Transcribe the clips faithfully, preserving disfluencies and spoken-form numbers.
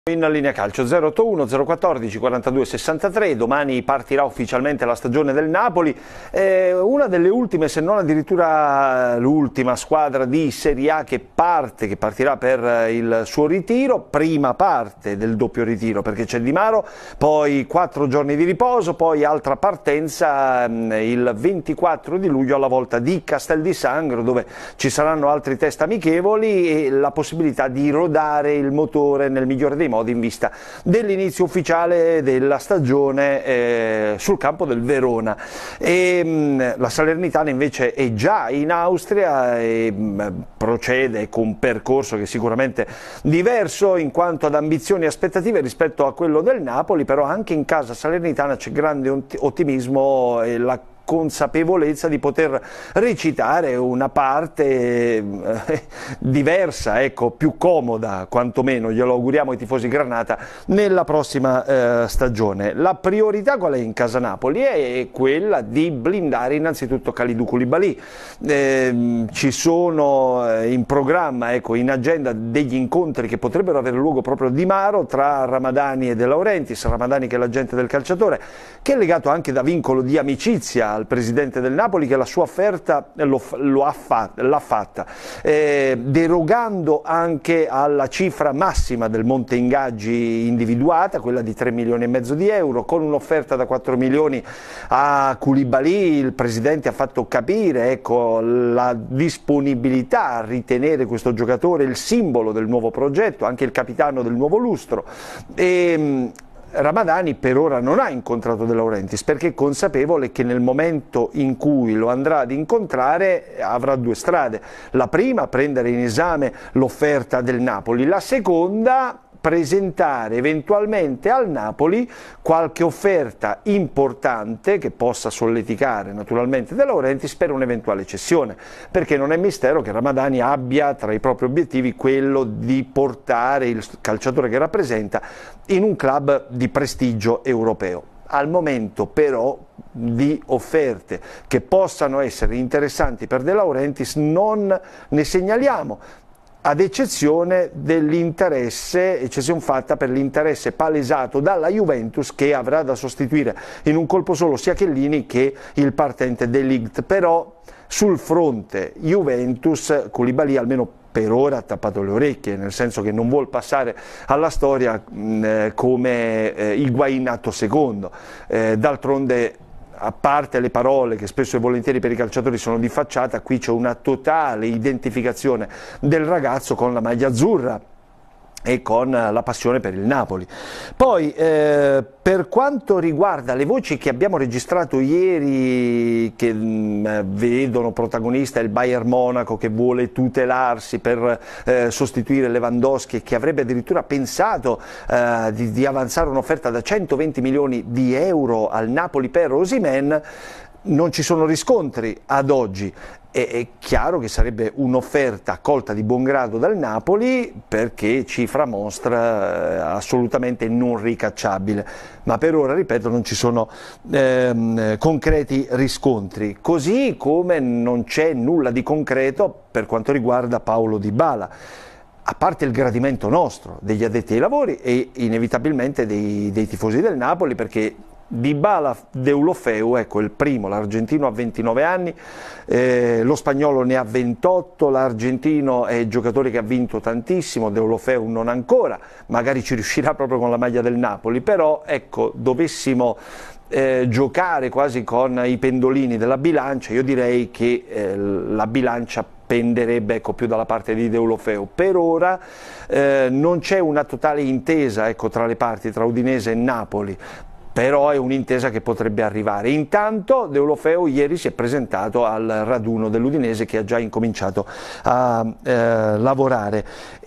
In linea calcio zero otto uno zero quattordici quarantadue sessantatré, domani partirà ufficialmente la stagione del Napoli, eh, una delle ultime, se non addirittura l'ultima squadra di Serie A che parte, che partirà per il suo ritiro, prima parte del doppio ritiro perché c'è Di Maro, poi quattro giorni di riposo, poi altra partenza il ventiquattro di luglio alla volta di Castel di Sangro, dove ci saranno altri test amichevoli e la possibilità di rodare il motore nel migliore dei modi in vista dell'inizio ufficiale della stagione eh, sul campo del Verona. E, mh, la Salernitana invece è già in Austria e mh, procede con un percorso che è sicuramente diverso in quanto ad ambizioni e aspettative rispetto a quello del Napoli, però anche in casa salernitana c'è grande ottimismo e la consapevolezza di poter recitare una parte eh, diversa, ecco, più comoda, quantomeno glielo auguriamo ai tifosi granata, nella prossima eh, stagione. La priorità qual è in casa Napoli? È quella di blindare innanzitutto Kalidou Koulibaly. Eh, ci sono eh, in programma, ecco, in agenda degli incontri che potrebbero avere luogo proprio Di Maro tra Ramadani e De Laurentiis. Ramadani che è l'agente del calciatore, che è legato anche da vincolo di amicizia al presidente del Napoli, che la sua offerta lo, lo ha fat, l'ha fatta, eh, derogando anche alla cifra massima del monte ingaggi individuata, quella di tre milioni e mezzo di euro, con un'offerta da quattro milioni a Koulibaly. Il presidente ha fatto capire, ecco, la disponibilità a ritenere questo giocatore il simbolo del nuovo progetto, anche il capitano del nuovo lustro. E, Ramadani per ora non ha incontrato De Laurentiis perché è consapevole che nel momento in cui lo andrà ad incontrare avrà due strade: la prima, prendere in esame l'offerta del Napoli; la seconda, presentare eventualmente al Napoli qualche offerta importante che possa solleticare naturalmente De Laurentiis per un'eventuale cessione, perché non è mistero che Ramadani abbia tra i propri obiettivi quello di portare il calciatore che rappresenta in un club di prestigio europeo. Al momento però di offerte che possano essere interessanti per De Laurentiis non ne segnaliamo, ad eccezione dell'interesse, eccezione fatta per l'interesse palesato dalla Juventus, che avrà da sostituire in un colpo solo sia Chiellini che il partente De Ligt. Però sul fronte Juventus Koulibaly almeno per ora ha tappato le orecchie, nel senso che non vuol passare alla storia mh, come eh, Higuaín atto secondo. Eh, d'altronde, a parte le parole che spesso e volentieri per i calciatori sono di facciata, qui c'è una totale identificazione del ragazzo con la maglia azzurra e con la passione per il Napoli. Poi eh, per quanto riguarda le voci che abbiamo registrato ieri, che mh, vedono protagonista il Bayern Monaco che vuole tutelarsi per eh, sostituire Lewandowski e che avrebbe addirittura pensato eh, di, di avanzare un'offerta da centoventi milioni di euro al Napoli per Osimhen, non ci sono riscontri ad oggi. È chiaro che sarebbe un'offerta accolta di buon grado dal Napoli perché cifra mostra assolutamente non ricacciabile, ma per ora, ripeto, non ci sono ehm, concreti riscontri, così come non c'è nulla di concreto per quanto riguarda Paulo Dybala, a parte il gradimento nostro, degli addetti ai lavori e inevitabilmente dei, dei tifosi del Napoli, perché Dybala Deulofeu, ecco il primo, l'argentino ha ventinove anni, eh, lo spagnolo ne ha ventotto, l'argentino è il giocatore che ha vinto tantissimo, Deulofeu non ancora, magari ci riuscirà proprio con la maglia del Napoli, però ecco, dovessimo eh, giocare quasi con i pendolini della bilancia, io direi che eh, la bilancia penderebbe, ecco, più dalla parte di Deulofeu. Per ora eh, non c'è una totale intesa, ecco, tra le parti, tra Udinese e Napoli, però è un'intesa che potrebbe arrivare. Intanto Deulofeu ieri si è presentato al raduno dell'Udinese, che ha già incominciato a eh, lavorare.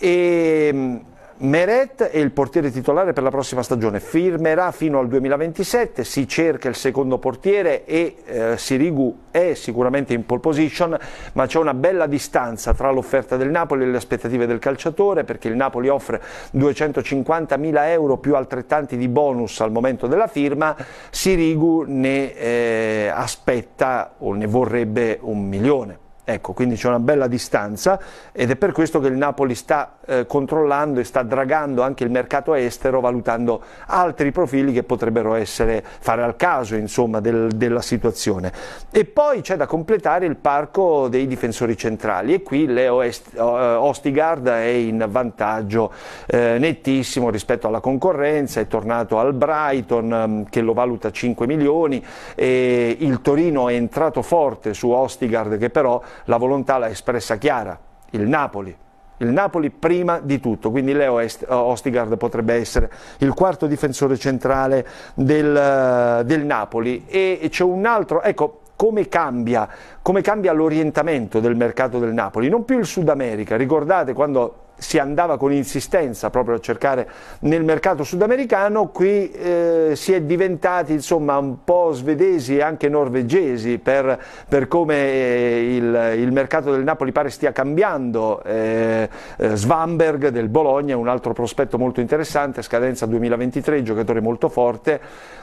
E Meret è il portiere titolare per la prossima stagione, firmerà fino al duemilaventisette, si cerca il secondo portiere e eh, Sirigu è sicuramente in pole position, ma c'è una bella distanza tra l'offerta del Napoli e le aspettative del calciatore, perché il Napoli offre duecentocinquantamila euro più altrettanti di bonus al momento della firma, Sirigu ne eh, aspetta o ne vorrebbe un milione. Ecco, quindi c'è una bella distanza ed è per questo che il Napoli sta eh, controllando e sta dragando anche il mercato estero, valutando altri profili che potrebbero essere, fare al caso insomma, del, della situazione. E poi c'è da completare il parco dei difensori centrali e qui Leo Est, Ostigard è in vantaggio eh, nettissimo rispetto alla concorrenza, è tornato al Brighton eh, che lo valuta cinque milioni e il Torino è entrato forte su Ostigard che però la volontà l'ha espressa chiara, il Napoli, il Napoli prima di tutto, quindi Leo Ostigard potrebbe essere il quarto difensore centrale del, del Napoli e c'è un altro, ecco, come cambia, come cambia l'orientamento del mercato del Napoli, non più il Sud America, ricordate quando si andava con insistenza proprio a cercare nel mercato sudamericano, qui eh, si è diventati insomma un po' svedesi e anche norvegesi per, per come eh, il, il mercato del Napoli pare stia cambiando. eh, eh, Svanberg del Bologna è un altro prospetto molto interessante, scadenza duemilaventitré, giocatore molto forte,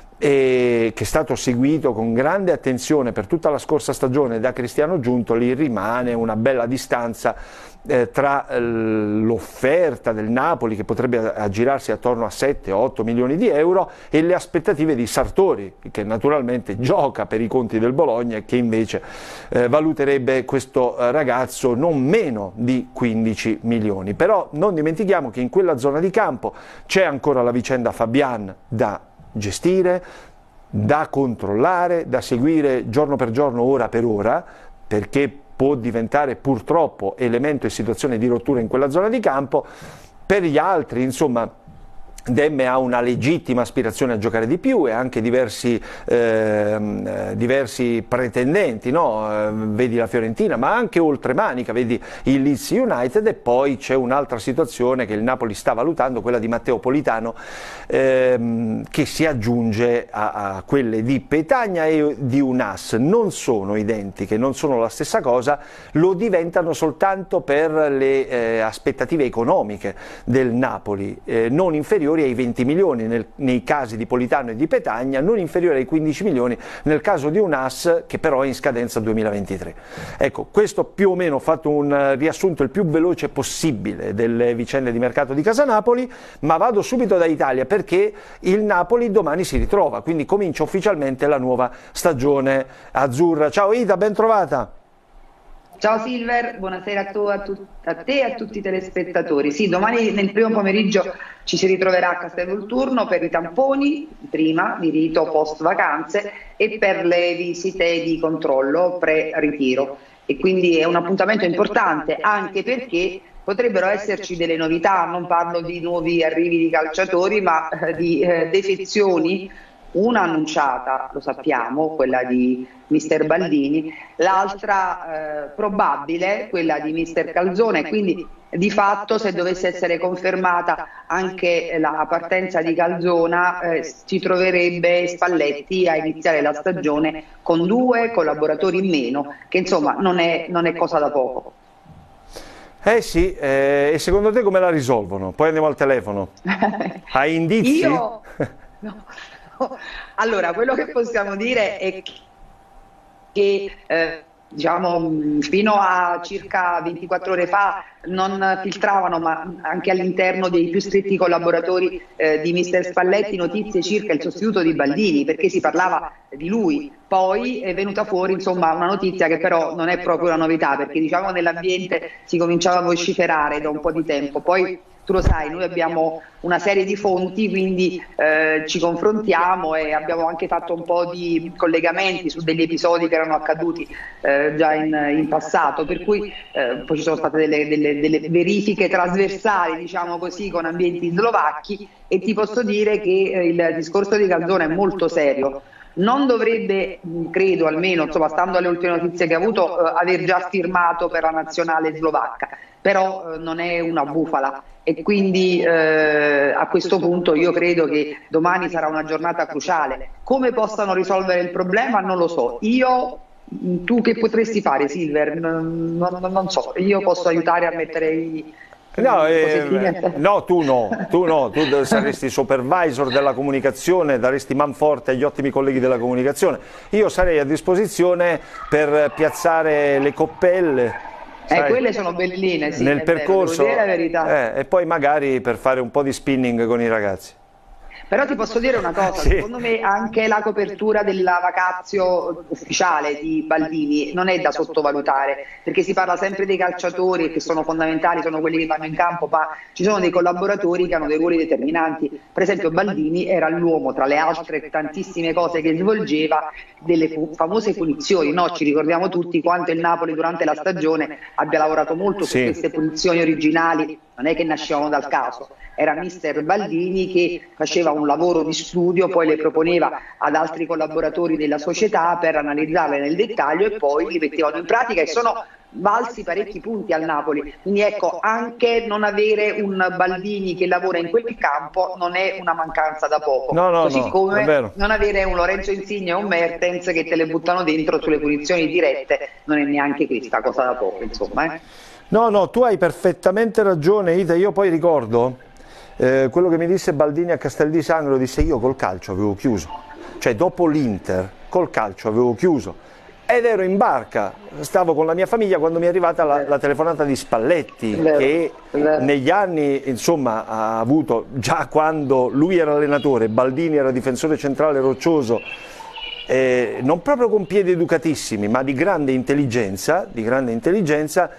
e che è stato seguito con grande attenzione per tutta la scorsa stagione da Cristiano Giuntoli. Rimane una bella distanza eh, tra eh, l'offerta del Napoli che potrebbe aggirarsi attorno a sette otto milioni di euro e le aspettative di Sartori che naturalmente gioca per i conti del Bologna e che invece eh, valuterebbe questo ragazzo non meno di quindici milioni. Però non dimentichiamo che in quella zona di campo c'è ancora la vicenda Fabian da gestire, da controllare, da seguire giorno per giorno, ora per ora, perché può diventare purtroppo elemento e situazione di rottura in quella zona di campo. Per gli altri, insomma, Demme ha una legittima aspirazione a giocare di più e anche diversi, eh, diversi pretendenti, no? eh, vedi la Fiorentina, ma anche oltremanica, vedi il Leeds United, e poi c'è un'altra situazione che il Napoli sta valutando, quella di Matteo Politano, ehm, che si aggiunge a, a quelle di Petagna e di Unas. Non sono identiche, non sono la stessa cosa, lo diventano soltanto per le eh, aspettative economiche del Napoli, eh, non inferiori ai venti milioni nel, nei casi di Politano e di Petagna, non inferiore ai quindici milioni nel caso di Unas, che però è in scadenza duemilaventitré. Ecco, questo più o meno ho fatto un riassunto il più veloce possibile delle vicende di mercato di Casa Napoli, ma vado subito da Italia perché il Napoli domani si ritrova, quindi comincia ufficialmente la nuova stagione azzurra. Ciao Ida, ben trovata. Ciao Silver, buonasera a, tu, a, tu, a te e a tutti i telespettatori. Sì, domani nel primo pomeriggio ci si ritroverà a Castelvolturno per i tamponi, prima di rito post vacanze, e per le visite di controllo pre-ritiro. E quindi è un appuntamento importante anche perché potrebbero esserci delle novità, non parlo di nuovi arrivi di calciatori, ma eh, di eh, defezioni. Una annunciata, lo sappiamo, quella di mister Baldini, l'altra eh, probabile, quella di mister Calzone, quindi di fatto se dovesse essere confermata anche la partenza di Calzona eh, ci troverebbe Spalletti a iniziare la stagione con due collaboratori in meno, che insomma non è, non è cosa da poco. Eh sì, eh, e secondo te come la risolvono? Poi andiamo al telefono. Hai indizi? Io... No. Allora, quello che possiamo dire è che eh, diciamo, fino a circa ventiquattro ore fa non filtravano, ma anche all'interno dei più stretti collaboratori eh, di mister Spalletti, notizie circa il sostituto di Baldini, perché si parlava di lui. Poi è venuta fuori insomma una notizia che però non è proprio una novità, perché diciamo nell'ambiente si cominciava a vociferare da un po' di tempo. Poi tu lo sai, noi abbiamo una serie di fonti, quindi eh, ci confrontiamo e abbiamo anche fatto un po' di collegamenti su degli episodi che erano accaduti eh, già in, in passato, per cui eh, poi ci sono state delle, delle, delle verifiche trasversali, diciamo così, con ambienti slovacchi, e ti posso dire che eh, il discorso di Calzone è molto serio. Non dovrebbe, credo almeno, insomma, stando alle ultime notizie che ha avuto, eh, aver già firmato per la nazionale slovacca, però eh, non è una bufala, e quindi eh, a questo punto io credo che domani sarà una giornata cruciale. Come possano risolvere il problema non lo so. Io, tu che potresti fare, Silver? Non, non, non so, io posso aiutare a mettere i, No, eh, no, tu no, tu no, tu saresti supervisor della comunicazione, daresti man forte agli ottimi colleghi della comunicazione. Io sarei a disposizione per piazzare le coppelle. Eh, quelle sono belline, sì, nel percorso, vero, devo dire la verità. Eh, e poi magari per fare un po' di spinning con i ragazzi. Però ti posso dire una cosa, sì. Secondo me anche la copertura della vacazio ufficiale di Baldini non è da sottovalutare, perché si parla sempre dei calciatori che sono fondamentali, sono quelli che vanno in campo, ma ci sono dei collaboratori che hanno dei ruoli determinanti. Per esempio Baldini era l'uomo, tra le altre tantissime cose che svolgeva, delle famose punizioni, no? Ci ricordiamo tutti quanto il Napoli durante la stagione abbia lavorato molto su sì. queste punizioni originali, non è che nascevano dal caso. Era mister Baldini che faceva un lavoro di studio, poi le proponeva ad altri collaboratori della società per analizzarle nel dettaglio e poi li mettevano in pratica, e sono valsi parecchi punti al Napoli. Quindi ecco, anche non avere un Baldini che lavora in quel campo non è una mancanza da poco, no, no, così no, come non avere un Lorenzo Insigne o un Mertens che te le buttano dentro sulle punizioni dirette non è neanche questa cosa da poco, insomma. Eh. No, no, tu hai perfettamente ragione, Ida. Io poi ricordo Eh, quello che mi disse Baldini a Castel di Sangro, disse: io col calcio avevo chiuso, cioè dopo l'Inter col calcio avevo chiuso ed ero in barca, stavo con la mia famiglia quando mi è arrivata la, la telefonata di Spalletti, vero, che vero. negli anni insomma ha avuto, già quando lui era allenatore, Baldini era difensore centrale roccioso, eh, non proprio con piedi educatissimi ma di grande intelligenza, di grande intelligenza.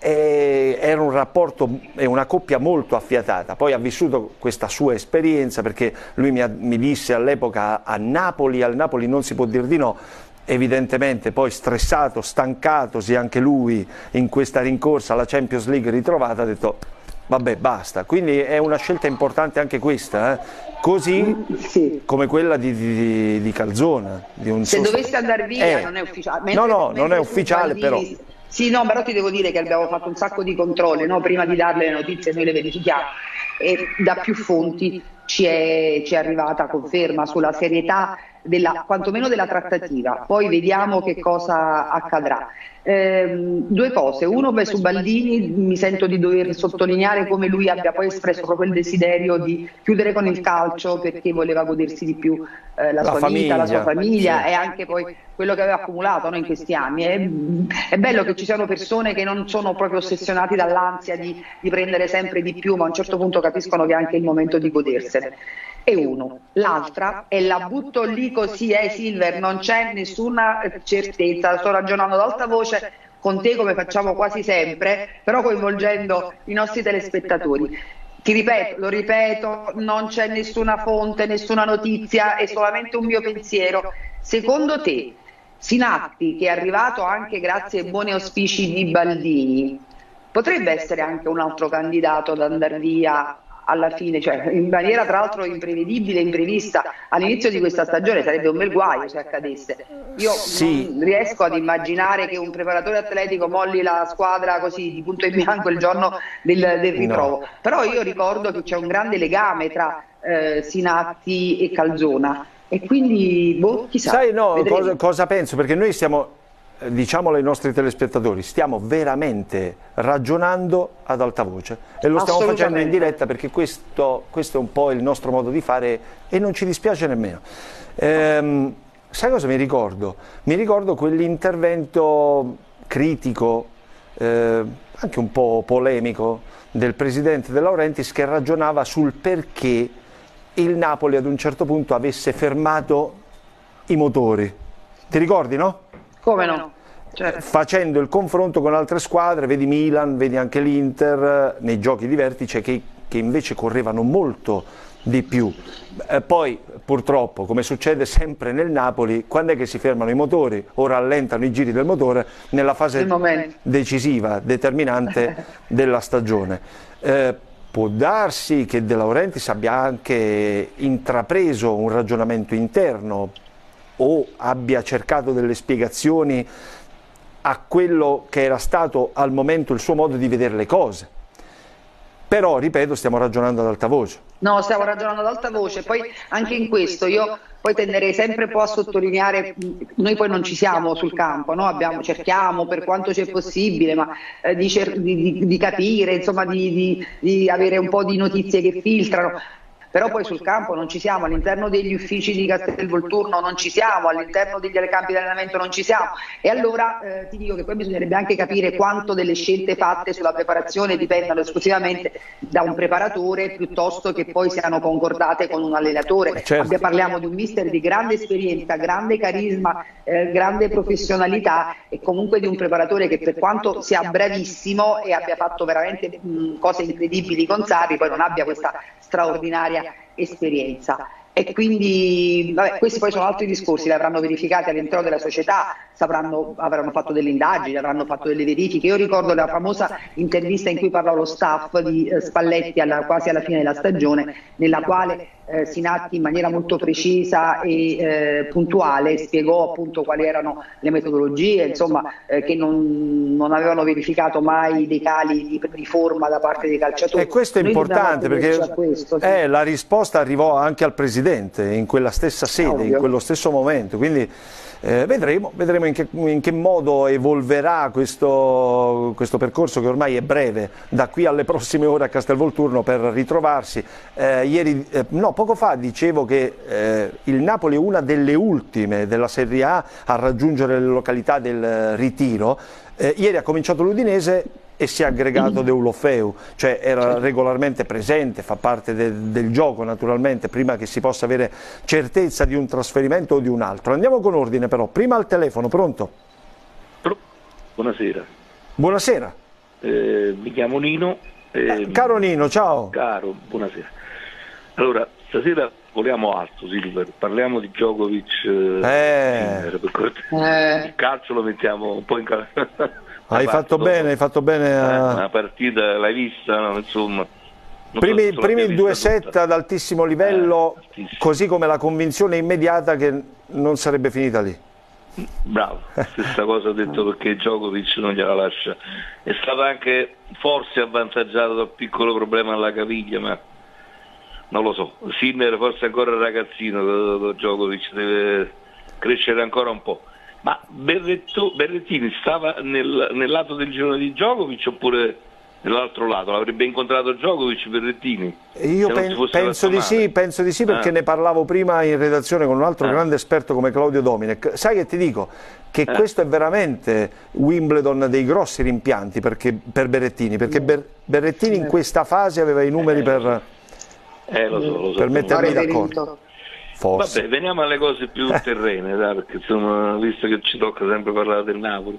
E era un rapporto e una coppia molto affiatata. Poi ha vissuto questa sua esperienza, perché lui mi, ha, mi disse all'epoca: a Napoli, al Napoli non si può dir di no. Evidentemente poi stressato, stancatosi anche lui in questa rincorsa alla Champions League ritrovata, ha detto vabbè basta. Quindi è una scelta importante anche questa, eh? Così sì. come quella di, di, di Calzona. Di un Se dovesse andare via eh, non è ufficiale. Mentre, no, no, non è ufficiale però. Sì, no, però ti devo dire che abbiamo fatto un sacco di controlli, no? Prima di darle le notizie noi le verifichiamo e da più fonti ci è, ci è arrivata conferma sulla serietà della, quantomeno della trattativa, poi vediamo che cosa accadrà. Eh, due cose, uno beh, su Baldini mi sento di dover sottolineare come lui abbia poi espresso proprio il desiderio di chiudere con il calcio perché voleva godersi di più eh, la, la sua famiglia, vita, la sua famiglia sì. e anche poi quello che aveva accumulato, no, in questi anni. È, è bello che ci siano persone che non sono proprio ossessionati dall'ansia di, di prendere sempre di più, ma a un certo punto capiscono che è anche il momento di godersene. E uno, l'altra, e la butto lì così, eh Silver, non c'è nessuna certezza, sto ragionando ad alta voce con te come facciamo quasi sempre, però coinvolgendo i nostri telespettatori. Ti ripeto, lo ripeto, non c'è nessuna fonte, nessuna notizia, è solamente un mio pensiero. Secondo te, Sinatti, che è arrivato anche grazie ai buoni auspici di Baldini, potrebbe essere anche un altro candidato ad andare via alla fine, cioè in maniera tra l'altro imprevedibile, imprevista all'inizio di questa stagione? Sarebbe un bel guaio se accadesse. Io sì. non riesco ad immaginare che un preparatore atletico molli la squadra così di punto in bianco il giorno del, del ritrovo, no. Però io ricordo che c'è un grande legame tra eh, Sinatti e Calzona e quindi boh, chissà. Sai no, cosa, cosa penso? Perché noi stiamo, diciamolo ai nostri telespettatori, stiamo veramente ragionando ad alta voce e lo stiamo facendo in diretta perché questo, questo è un po' il nostro modo di fare e non ci dispiace nemmeno. Ehm, sai cosa mi ricordo? Mi ricordo quell'intervento critico, eh, anche un po' polemico, del presidente De Laurentiis che ragionava sul perché il Napoli ad un certo punto avesse fermato i motori. Ti ricordi, no? Come no? Certo. Facendo il confronto con altre squadre, vedi Milan, vedi anche l'Inter, nei giochi di vertice che, che invece correvano molto di più. Eh, poi purtroppo, come succede sempre nel Napoli, quando è che si fermano i motori o rallentano i giri del motore? Nella fase decisiva, determinante della stagione. Eh, può darsi che De Laurentiis abbia anche intrapreso un ragionamento interno o abbia cercato delle spiegazioni a quello che era stato al momento il suo modo di vedere le cose. però ripeto stiamo ragionando ad alta voce. No, stiamo ragionando ad alta voce, poi anche in questo io poi tenderei sempre un po' a sottolineare, noi poi non ci siamo sul campo, no? Abbiamo, cerchiamo per quanto c'è possibile ma, eh, di, di, di capire, insomma di, di, di avere un po' di notizie che filtrano. Però poi sul campo non ci siamo, all'interno degli uffici di Castelvolturno non ci siamo, all'interno degli campi di allenamento non ci siamo, e allora eh, ti dico che poi bisognerebbe anche capire quanto delle scelte fatte sulla preparazione dipendano esclusivamente da un preparatore piuttosto che poi siano concordate con un allenatore. Certo. Parliamo di un mister di grande esperienza, grande carisma, eh, grande professionalità e comunque di un preparatore che per quanto sia bravissimo e abbia fatto veramente mh, cose incredibili con Sarri, poi non abbia questa straordinaria esperienza. E quindi vabbè, questi poi sono altri discorsi, li avranno verificati all'interno della società, sapranno, avranno fatto delle indagini, avranno fatto delle verifiche. Io ricordo la famosa intervista in cui parlò lo staff di eh, Spalletti alla, quasi alla fine della stagione, nella quale eh, Sinatti in maniera molto precisa e eh, puntuale spiegò appunto quali erano le metodologie, insomma eh, che non, non avevano verificato mai dei cali di, di forma da parte dei calciatori. E questo è Noi importante perché questo, sì. eh, la risposta arrivò anche al presidente in quella stessa sede, Ovvio. in quello stesso momento, quindi eh, vedremo, vedremo in, che, in che modo evolverà questo, questo percorso che ormai è breve, da qui alle prossime ore a Castelvolturno per ritrovarsi. Eh, ieri, eh, no, poco fa dicevo che eh, il Napoli è una delle ultime della Serie A a raggiungere le località del Ritiro. Eh, ieri ha cominciato l'Udinese e si è aggregato Deulofeu, cioè era regolarmente presente, fa parte de, del gioco naturalmente, prima che si possa avere certezza di un trasferimento o di un altro. Andiamo con ordine però, prima al telefono, pronto? Buonasera. Buonasera. Eh, mi chiamo Nino. Eh, Eh, caro Nino, ciao. Caro, buonasera. Allora, stasera voliamo alto, Silver, parliamo di Djokovic. Eh. Eh, per Eh. il calcio lo mettiamo un po' in calcio. Hai fatto bene, hai fatto bene a... Una partita l'hai vista, no? Insomma. Primi, so primi due set tutta. Ad altissimo livello, eh, così come la convinzione immediata che non sarebbe finita lì. Bravo, stessa cosa ho detto perché Djokovic non gliela lascia. È stato anche forse avvantaggiato dal piccolo problema alla caviglia, ma non lo so. Sinner forse è ancora ragazzino, Djokovic deve crescere ancora un po'. Ma Berretto, Berrettini stava nel, nel lato del girone di Djokovic oppure nell'altro lato? L'avrebbe incontrato Djokovic, Berrettini? Io pen, penso di sì, penso di sì perché ah. ne parlavo prima in redazione con un altro ah. grande esperto come Claudio Domenech. Sai che ti dico? Che eh. questo è veramente Wimbledon dei grossi rimpianti perché, per Berrettini, perché Ber, Berrettini in questa fase aveva i numeri eh, per, eh, lo so, lo so, per mettermi d'accordo. Forse. Vabbè, veniamo alle cose più terrene, dai, perché insomma, visto che ci tocca sempre parlare del Napoli,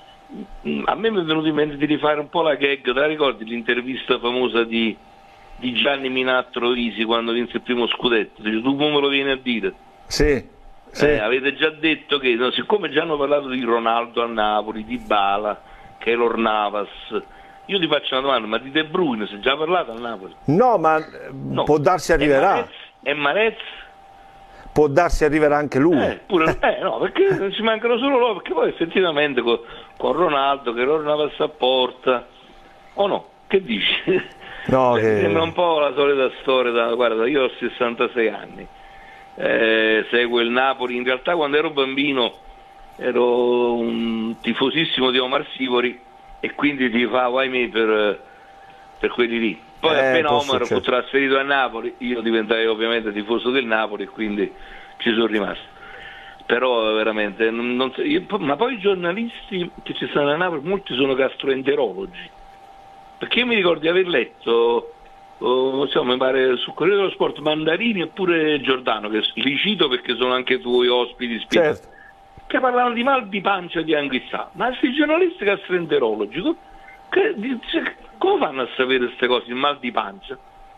a me mi è venuto in mente di rifare un po' la gag, te la ricordi l'intervista famosa di, di Gianni Minattro Isi quando vinse il primo scudetto? Dice, tu come me lo vieni a dire? Sì, sì. Eh, avete già detto che, no, siccome già hanno parlato di Ronaldo a Napoli, di Bala, Keylor Navas, io ti faccio una domanda, ma di De Bruyne si è già parlato a Napoli? No, ma no. Può darsi arriverà. E Marez? Può darsi arriverà anche lui. Eh, pure, eh, no, perché ci mancano solo loro, perché poi effettivamente con, con Ronaldo che loro una passaporta, o no? Che dici? No, che... Sembra un po' la solita storia, da, guarda, io ho sessantasei anni, eh, seguo il Napoli, in realtà quando ero bambino ero un tifosissimo di Omar Sivori e quindi tifavo ahimè per, per quelli lì. Poi eh, appena Omar fu trasferito a Napoli, io diventai ovviamente tifoso del Napoli e quindi ci sono rimasto. Però veramente, non, non, io, ma poi i giornalisti che ci stanno a Napoli, molti sono gastroenterologi. Perché io mi ricordo di aver letto, oh, insomma, mi pare sul Corriere dello Sport, Mandarini e pure Giordano, che li cito perché sono anche tuoi ospiti, certo. Che parlavano di mal di pancia di Anghissà. Ma questi giornalisti gastroenterologi, che, cioè, come fanno a sapere queste cose, il mal di pancia?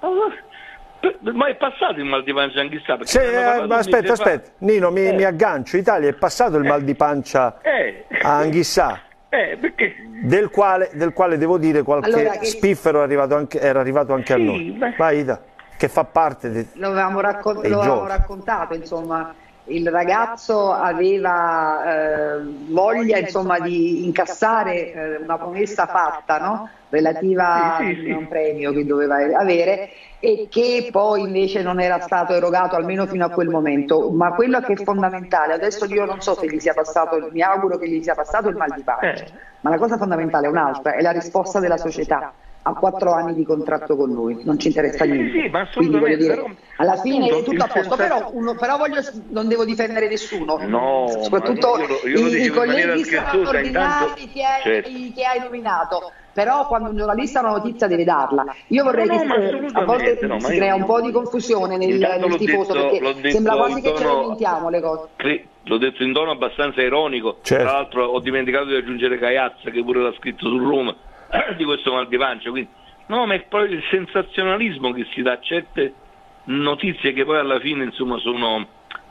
Ma è passato il mal di pancia anche sta? Sì, eh, ma aspetta, aspetta, Nino, mi, eh. mi aggancio. Italia è passato il mal di pancia eh. a Anghissà, eh, perché? Del, quale, del quale devo dire qualche allora, che... spiffero è arrivato anche, era arrivato anche sì, a noi. Beh. Vai Ida, che fa parte de... lo avevamo, raccon lo avevamo raccontato, insomma. il ragazzo aveva eh, voglia insomma di incassare eh, una promessa fatta, no? Relativa sì, sì, sì. a un premio che doveva avere e che poi invece non era stato erogato almeno fino a quel momento. Ma quello che è fondamentale, adesso io non so se gli sia passato, mi auguro che gli sia passato il mal di pancia, Eh. ma la cosa fondamentale è un'altra, è la risposta della società. Ha quattro anni di contratto con lui, non ci interessa niente. Sì, sì, ma Quindi voglio dire, però, alla fine appunto, è tutto a posto, senza... però, uno, però voglio, non devo difendere nessuno, no, soprattutto io lo, io lo i, i colleghi scherzosa, straordinari intanto... che, hai, certo. che hai nominato. Però quando un giornalista ha una notizia deve darla. Io vorrei no, che no, a volte no, si io, crea un po' di confusione nel, nel tifoso, detto, perché sembra quasi che ce le inventiamo le cose. L'ho detto in tono abbastanza ironico, certo. Tra l'altro ho dimenticato di aggiungere Caiazza che pure l'ha scritto su Roma di questo mal di pancia, quindi no, ma è proprio il sensazionalismo che si dà a certe notizie che poi alla fine insomma sono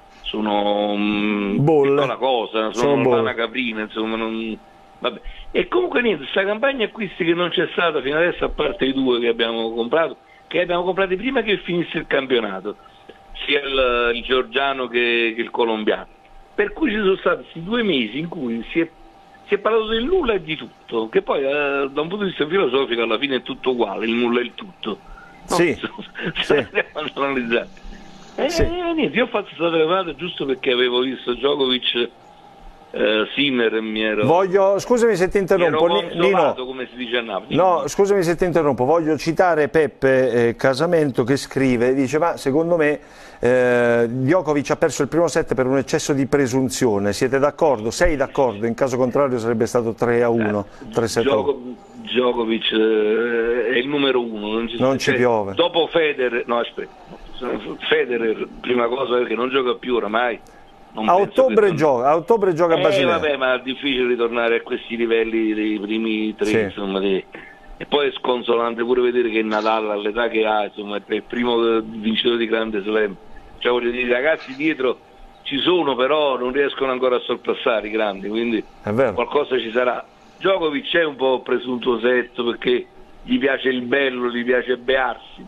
sono bolle. Piccola cosa, sono, sono una caprina, insomma non... Vabbè. E comunque niente, questa campagna acquisti che non c'è stata fino adesso, a parte i due che abbiamo comprato, che abbiamo comprati prima che finisse il campionato, sia il, il georgiano che, che il colombiano, per cui ci sono stati questi due mesi in cui si è, si è parlato del nulla e di tutto, che poi eh, da un punto di vista filosofico alla fine è tutto uguale, il nulla e il tutto, no? Sì, se andiamo ad analizzare. E sì. eh, niente, io ho fatto questa telefonata giusto perché avevo visto Djokovic, Uh, Sinner, mi ero, voglio, scusami se ti interrompo, mi ero Nino, come si dice a Napoli. No, scusami se ti interrompo, voglio citare Peppe eh, Casamento che scrive, dice ma secondo me eh, Djokovic ha perso il primo set per un eccesso di presunzione, siete d'accordo? Sei d'accordo? In caso contrario sarebbe stato tre a uno, eh, tre sette a uno. Djokovic eh, è il numero uno, non ci, non ci piove. Dopo Federer, no aspetta, Federer prima cosa perché non gioca più oramai. Non a, ottobre non... gioca, a ottobre gioca a eh, Basilea. Vabbè, ma è difficile ritornare a questi livelli dei primi tre, sì. Insomma, di... e poi è sconsolante pure vedere che Nadal all'età che ha, insomma, è il primo vincitore di grande slam. Cioè voglio dire, i ragazzi dietro ci sono, però non riescono ancora a sorpassare i grandi, quindi qualcosa ci sarà. Djokovic è un po' presuntuosetto perché gli piace il bello, gli piace bearsi,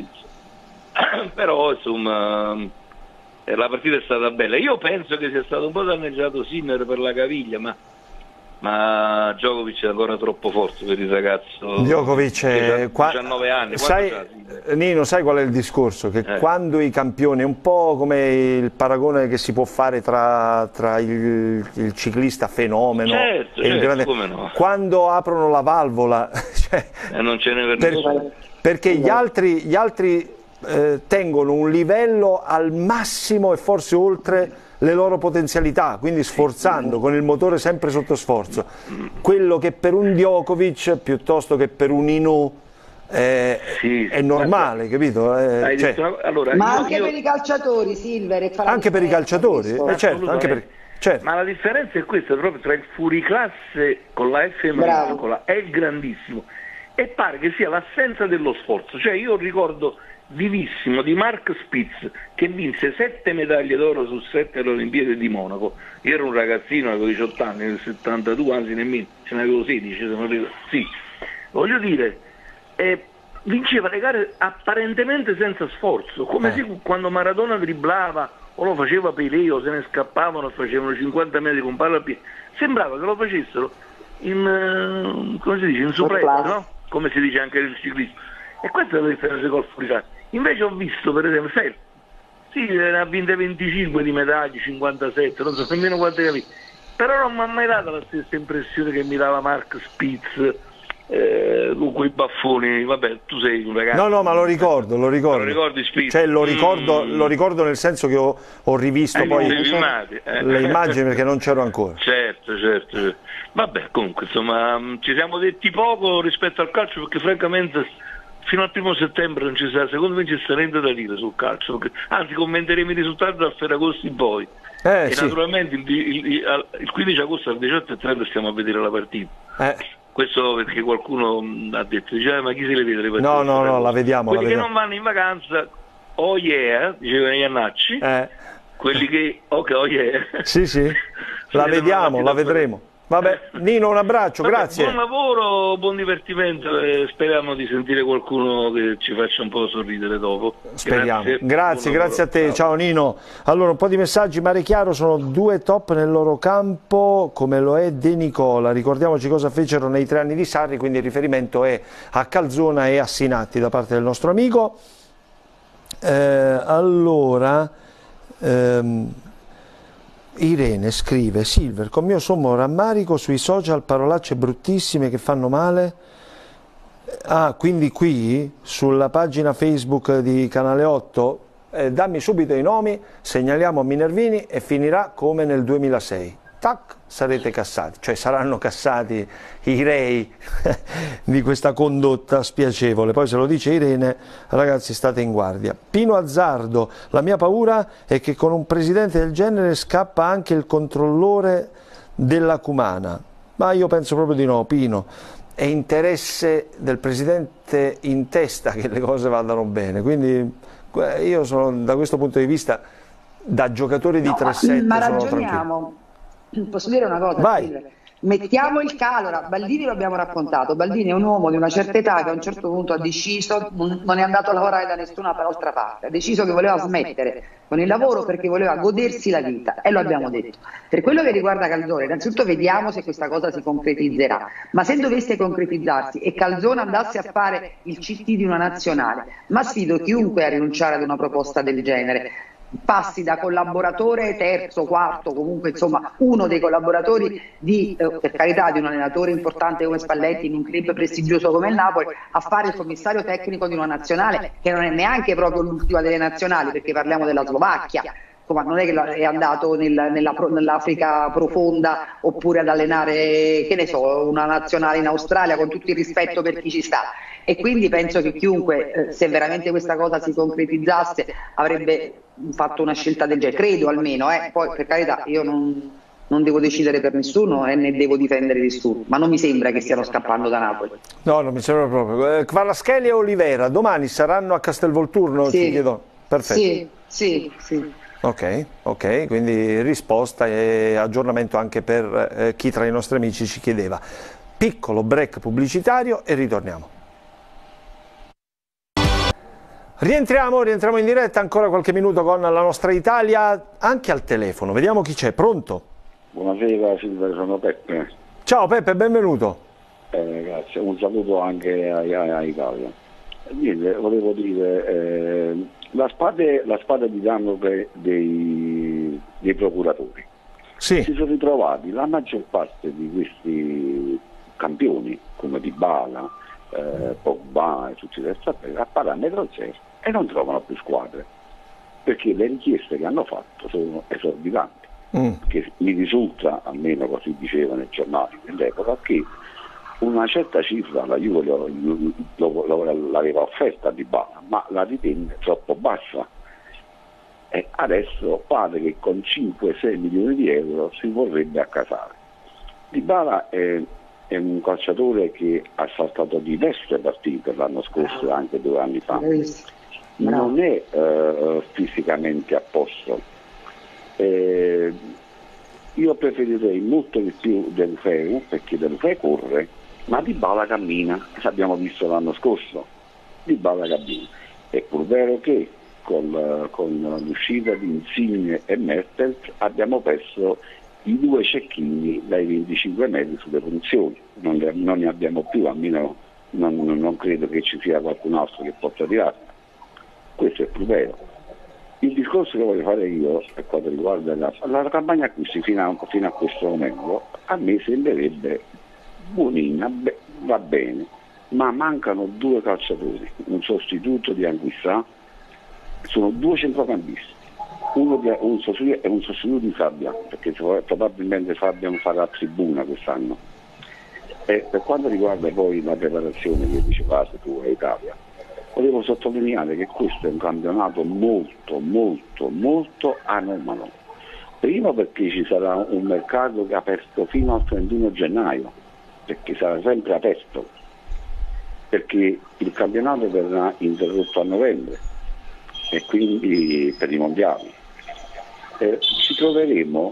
però insomma la partita è stata bella. Io penso che sia stato un po' danneggiato Sinner per la caviglia, ma, ma Djokovic è ancora troppo forte per il ragazzo. Djokovic è qua... diciannove anni. Sai, Nino, sai qual è il discorso? Che eh. quando i campioni, è un po' come il paragone che si può fare tra, tra il, il ciclista fenomeno certo, e il certo, grande... come no. Quando aprono la valvola, cioè, eh, non ce ne per per... perché gli altri, gli altri Eh, tengono un livello al massimo e forse oltre le loro potenzialità, quindi sforzando con il motore sempre sotto sforzo. Quello che per un Djokovic piuttosto che per un Inu eh, sì, è normale, guarda, capito? Eh, cioè, allora, ma io, anche io... per i calciatori, Silver, anche per i calciatori, eh, certo, anche per... certo. Ma la differenza è questa proprio tra il fuoriclasse con la F maiuscola e il grandissimo, e pare che sia l'assenza dello sforzo. Cioè io ricordo vivissimo di Mark Spitz che vinse sette medaglie d'oro su sette alle Olimpiadi di Monaco. Io ero un ragazzino, avevo diciotto anni, nel settantadue, anzi nemmeno, ce ne avevo sedici, se non ricordo. Sì, voglio dire, eh, vinceva le gare apparentemente senza sforzo, come eh. se quando Maradona dribblava o lo faceva Pelé o se ne scappavano e facevano cinquanta metri con palla al piede, sembrava che lo facessero in, come si dice, in suplente, no? Come si dice anche nel ciclismo. E questa è la differenza col fuoriclasse. Invece ho visto, per esempio, Phelps, sì, ne ha vinte venticinque di medaglie, cinquantasette, non so nemmeno quante capite, però non mi ha mai dato la stessa impressione che mi dava Mark Spitz, eh, con quei baffoni. Vabbè, tu sei un ragazzo. No, no, ma lo ricordo, lo ricordo. Lo ricordi Spitz? Cioè, lo ricordo, mm. lo ricordo nel senso che ho, ho rivisto eh, poi filmati, eh. le immagini perché non c'ero ancora. Certo, certo, certo. Vabbè, comunque, insomma, ci siamo detti poco rispetto al calcio perché francamente fino al primo settembre non ci sarà, secondo me ci sarà niente da dire sul calcio, perché, anzi commenteremo i risultati dal Ferragosto in poi eh, e sì. naturalmente il, il, il, il quindici agosto alle diciotto e trenta stiamo a vedere la partita. Eh. Questo perché qualcuno ha detto, diceva, ma chi se le vede le partite? No, no, no, la vediamo. Quelli la vediamo. che non vanno in vacanza, oh yeah, dicevano Iannacci, eh. quelli che, ok, oh yeah. Sì, sì, la vediamo, la vedremo. Vabbè, Nino, un abbraccio, Vabbè, grazie. Buon lavoro, buon divertimento e speriamo di sentire qualcuno che ci faccia un po' sorridere dopo. Speriamo. Grazie, Grazie, grazie a te. Ciao. Ciao Nino. Allora, un po' di messaggi. Mare Chiaro sono due top nel loro campo, come lo è De Nicola. Ricordiamoci cosa fecero nei tre anni di Sarri, quindi il riferimento è a Calzona e a Sinatti da parte del nostro amico. Eh, allora... Ehm, Irene scrive: Silver, con mio sommo rammarico sui social parolacce bruttissime che fanno male. Ah, quindi qui sulla pagina Facebook di Canale otto, eh, dammi subito i nomi, segnaliamo a Minervini e finirà come nel duemilasei. Tac, sarete cassati, cioè saranno cassati i rei di questa condotta spiacevole. Poi se lo dice Irene, ragazzi, state in guardia. Pino Azzardo: la mia paura è che con un presidente del genere scappa anche il controllore della Cumana. Ma io penso proprio di no, Pino. È interesse del presidente in testa che le cose vadano bene, quindi io sono, da questo punto di vista, da giocatore di no, tre sette ma sono ragioniamo. tranquillo. Posso dire una cosa? Vai. Mettiamo il caso, allora, Baldini lo abbiamo raccontato, Baldini è un uomo di una certa età che a un certo punto ha deciso, non è andato a lavorare da nessuna altra parte, ha deciso che voleva smettere con il lavoro perché voleva godersi la vita, e lo abbiamo detto. Per quello che riguarda Calzone, innanzitutto vediamo se questa cosa si concretizzerà, ma se dovesse concretizzarsi e Calzone andasse a fare il C T di una nazionale, ma sfido chiunque a rinunciare ad una proposta del genere. Passi da collaboratore terzo, quarto, comunque insomma uno dei collaboratori di, eh, per carità, di un allenatore importante come Spalletti in un club prestigioso come il Napoli, a fare il commissario tecnico di una nazionale che non è neanche proprio l'ultima delle nazionali, perché parliamo della Slovacchia. Insomma, non è che è andato nel, nella, nell'Africa profonda oppure ad allenare, che ne so, una nazionale in Australia, con tutto il rispetto per chi ci sta. E quindi penso che chiunque, eh, se veramente questa cosa si concretizzasse, avrebbe fatto una scelta del genere, credo almeno, eh. Poi per carità io non, non devo decidere per nessuno e né devo difendere nessuno, ma non mi sembra che stiano scappando da Napoli. No, non mi sembra proprio. Eh, Kvaratskhelia e Olivera domani saranno a Castelvolturno? Sì. Ci chiedo. Perfetto. Sì, sì, sì. Ok, ok, quindi risposta e aggiornamento anche per eh, chi tra i nostri amici ci chiedeva. Piccolo break pubblicitario e ritorniamo. Rientriamo, rientriamo in diretta, ancora qualche minuto con la nostra Italia, anche al telefono. Vediamo chi c'è, pronto? Buonasera Silvia, sono Peppe. Ciao Peppe, benvenuto. Eh, grazie, un saluto anche a, a, a Italia. Niente, volevo dire, eh, la, spada, la spada di Damocle dei, dei procuratori. Sì. Si sono ritrovati la maggior parte di questi campioni, come Dybala, eh, Pogba e tutti gli altri, a parametro zero, e non trovano più squadre, perché le richieste che hanno fatto sono esorbitanti. Mm. Che mi risulta, almeno così dicevano i giornali dell'epoca, che una certa cifra la Juve lo, lo, lo, l'aveva offerta a Dybala, ma la ritenne troppo bassa, e adesso pare che con cinque sei milioni di euro si vorrebbe accasare. Dybala è, è un calciatore che ha saltato diverse partite l'anno scorso e anche due anni fa, non è eh, fisicamente a posto. Eh, io preferirei molto di più Deulofeu, perché Deulofeu corre, ma Dybala cammina, l'abbiamo visto l'anno scorso. Dybala cammina. È pur vero che con, con l'uscita di Insigne e Mertens abbiamo perso i due cecchini dai venticinque metri sulle funzioni, non, le, non ne abbiamo più, almeno non, non credo che ci sia qualcun altro che possa tirarne. Questo è pur vero. Il discorso che voglio fare io, per quanto riguarda la, la campagna acquisti fino a, fino a questo momento, a me sembrerebbe buonina, be, va bene, ma mancano due calciatori, un sostituto di Anguissà, sono due centrocampisti, uno di, un sostituto, un sostituto di Fabian, perché probabilmente Fabian farà tribuna quest'anno. E per quanto riguarda poi la preparazione che dicevate tu a Italia, volevo sottolineare che questo è un campionato molto, molto, molto anomalo. Primo perché ci sarà un mercato che è aperto fino al trentuno gennaio, perché sarà sempre aperto, perché il campionato verrà interrotto a novembre e quindi per i mondiali. Eh, ci troveremo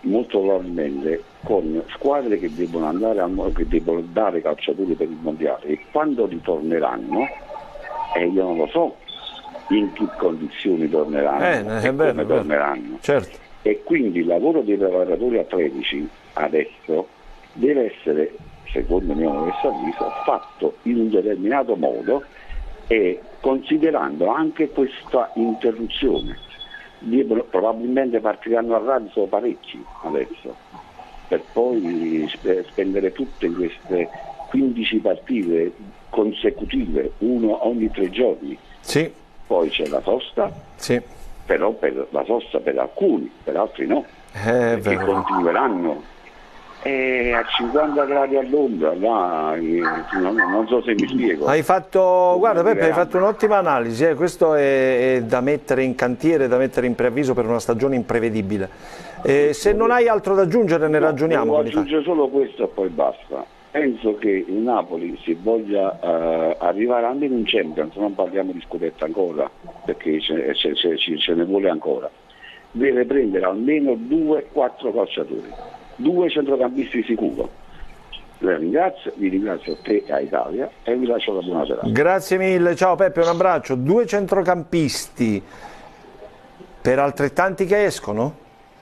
molto probabilmente con squadre che devono andare a, che devono dare calciatori per il mondiale, e quando ritorneranno, e eh, io non lo so in che condizioni torneranno eh, e è vero, come è vero. torneranno. Certo. E quindi il lavoro dei preparatori atletici adesso deve essere, secondo il mio modesto avviso, fatto in un determinato modo, e considerando anche questa interruzione. Probabilmente partiranno a razzo parecchi adesso, per poi spendere tutte queste quindici partite consecutive, uno ogni tre giorni. Sì. Poi c'è la sosta, sì. però per la sosta per alcuni, per altri no, eh, che continueranno. E a cinquanta gradi all'ombra, là, non, non so se mi spiego. Hai fatto, guarda Peppe, hai fatto un'ottima analisi, eh. Questo è, è da mettere in cantiere, da mettere in preavviso per una stagione imprevedibile. Eh, se non hai altro da aggiungere ne no, ragioniamo. Aggiungo solo questo e poi basta. Penso che il Napoli, se voglia uh, arrivare almeno in Champions, non parliamo di scudetto ancora, perché ce, ce, ce, ce ne vuole ancora, deve prendere almeno due quattro calciatori. Due centrocampisti sicuro. Vi ringrazio, vi ringrazio a te e a Italia e vi lascio la buona serata. Grazie mille, ciao Peppe, un abbraccio. Due centrocampisti per altrettanti che escono?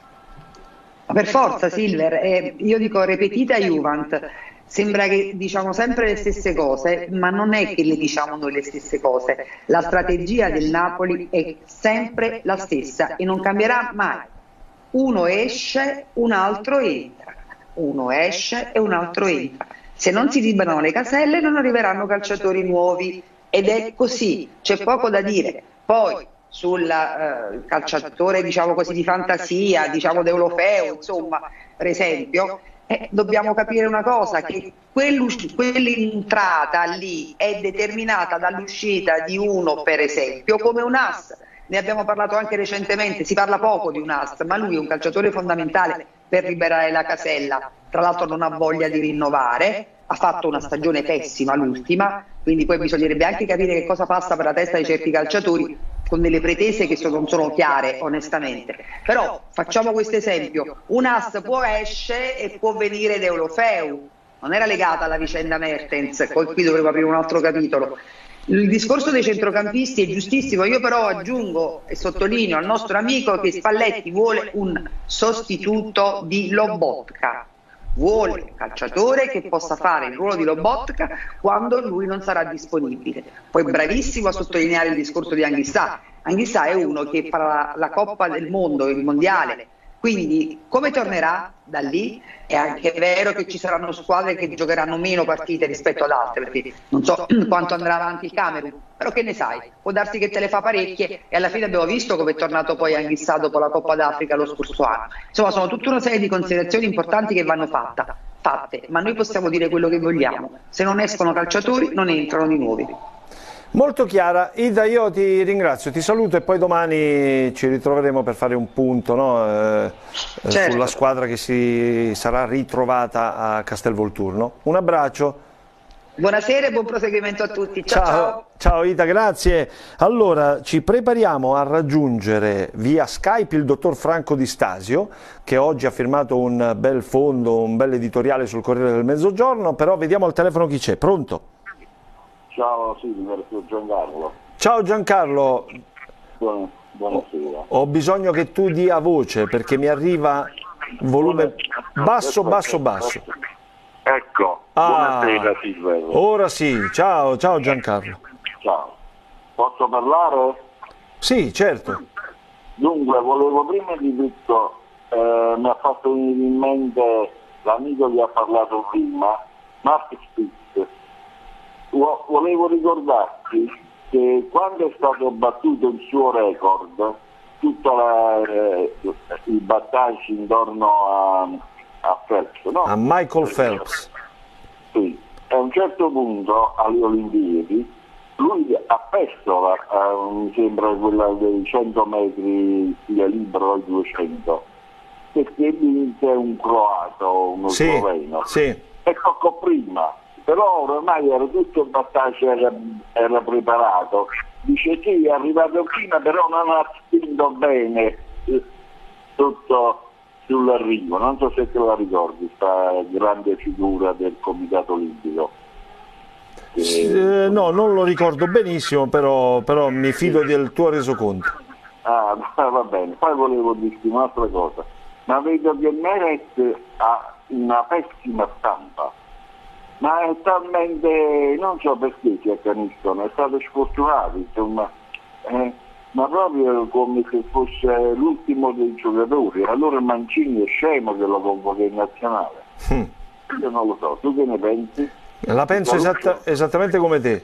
Per forza Silver, eh, io dico repetita Juvent. Sembra che diciamo sempre le stesse cose, ma non è che le diciamo noi le stesse cose. La strategia del Napoli è sempre la stessa e non cambierà mai. Uno esce, un altro entra, uno esce e un altro entra. Se non si liberano le caselle non arriveranno calciatori nuovi, ed è così, c'è poco da dire. Poi sul eh, calciatore diciamo così di fantasia, diciamo Deulofeu, insomma, per esempio, eh, dobbiamo capire una cosa, che quell'entrata lì è determinata dall'uscita di uno, per esempio, come un as. Ne abbiamo parlato anche recentemente, si parla poco di un as, ma lui è un calciatore fondamentale per liberare la casella. Tra l'altro non ha voglia di rinnovare, ha fatto una stagione pessima l'ultima, quindi poi bisognerebbe anche capire che cosa passa per la testa di certi calciatori con delle pretese che non sono chiare onestamente. Però facciamo questo esempio, un as può esce e può venire Deulofeu, non era legata alla vicenda Mertens, poi qui dovremo aprire un altro capitolo. Il discorso dei centrocampisti è giustissimo, io però aggiungo e sottolineo al nostro amico che Spalletti vuole un sostituto di Lobotka, vuole un calciatore che possa fare il ruolo di Lobotka quando lui non sarà disponibile. Poi bravissimo a sottolineare il discorso di Anghissà. Anghissà è uno che farà la Coppa del Mondo, il Mondiale, quindi come tornerà da lì? È anche vero che ci saranno squadre che giocheranno meno partite rispetto ad altre, perché non so quanto andrà avanti il Camerun, però che ne sai, può darsi che te le fa parecchie, e alla fine abbiamo visto come è tornato poi Anghissà dopo la Coppa d'Africa lo scorso anno. Insomma, sono tutta una serie di considerazioni importanti che vanno fatta, fatte, ma noi possiamo dire quello che vogliamo: se non escono calciatori non entrano di nuovi. Molto chiara. Ida, io ti ringrazio, ti saluto e poi domani ci ritroveremo per fare un punto, no? eh, certo. Sulla squadra che si sarà ritrovata a Castelvolturno. Un abbraccio. Buonasera e buon proseguimento a tutti. Ciao, ciao. ciao. Ciao Ida, grazie. Allora, ci prepariamo a raggiungere via Skype il dottor Franco Di Stasio, che oggi ha firmato un bel fondo, un bel editoriale sul Corriere del Mezzogiorno, però vediamo al telefono chi c'è. Pronto? Ciao Silver, sono Giancarlo. Ciao Giancarlo. Buona, buonasera. Ho bisogno che tu dia voce perché mi arriva volume basso, basso, basso. Ecco, ah, buonasera Silver. Ora sì, ciao, ciao Giancarlo. Ciao. Posso parlare? Sì, certo. Dunque, volevo prima di tutto, eh, mi ha fatto venire in mente l'amico che ha parlato prima, Mark Spitz. Volevo ricordarti che quando è stato battuto il suo record, tutto eh, il battagio intorno a, a Phelps, no? A Michael Phelps. Sì, a un certo punto alle Olimpiadi lui ha perso, la, uh, mi sembra quella dei cento metri sia libero ai duecento, perché vinse un croato, uno sì, sloveno. Sì. E poco prima. Però ormai era tutto il battaggio, era, era preparato. Dice sì, è arrivato prima, però non ha spinto bene tutto sull'arrivo, non so se te la ricordi, questa grande figura del Comitato Olimpico. Che... Eh, no, non lo ricordo benissimo, però, però mi fido del tuo resoconto. Ah, va bene, poi volevo dirti un'altra cosa, ma vedo che Meret ha una pessima stampa, ma è talmente, non so perché si accaniscono, è stato sfortunato, insomma, eh, ma proprio come se fosse l'ultimo dei giocatori. Allora Mancini è scemo che lo convoca in nazionale. Mm. Io non lo so, tu che ne pensi? La penso esatta, esattamente come te.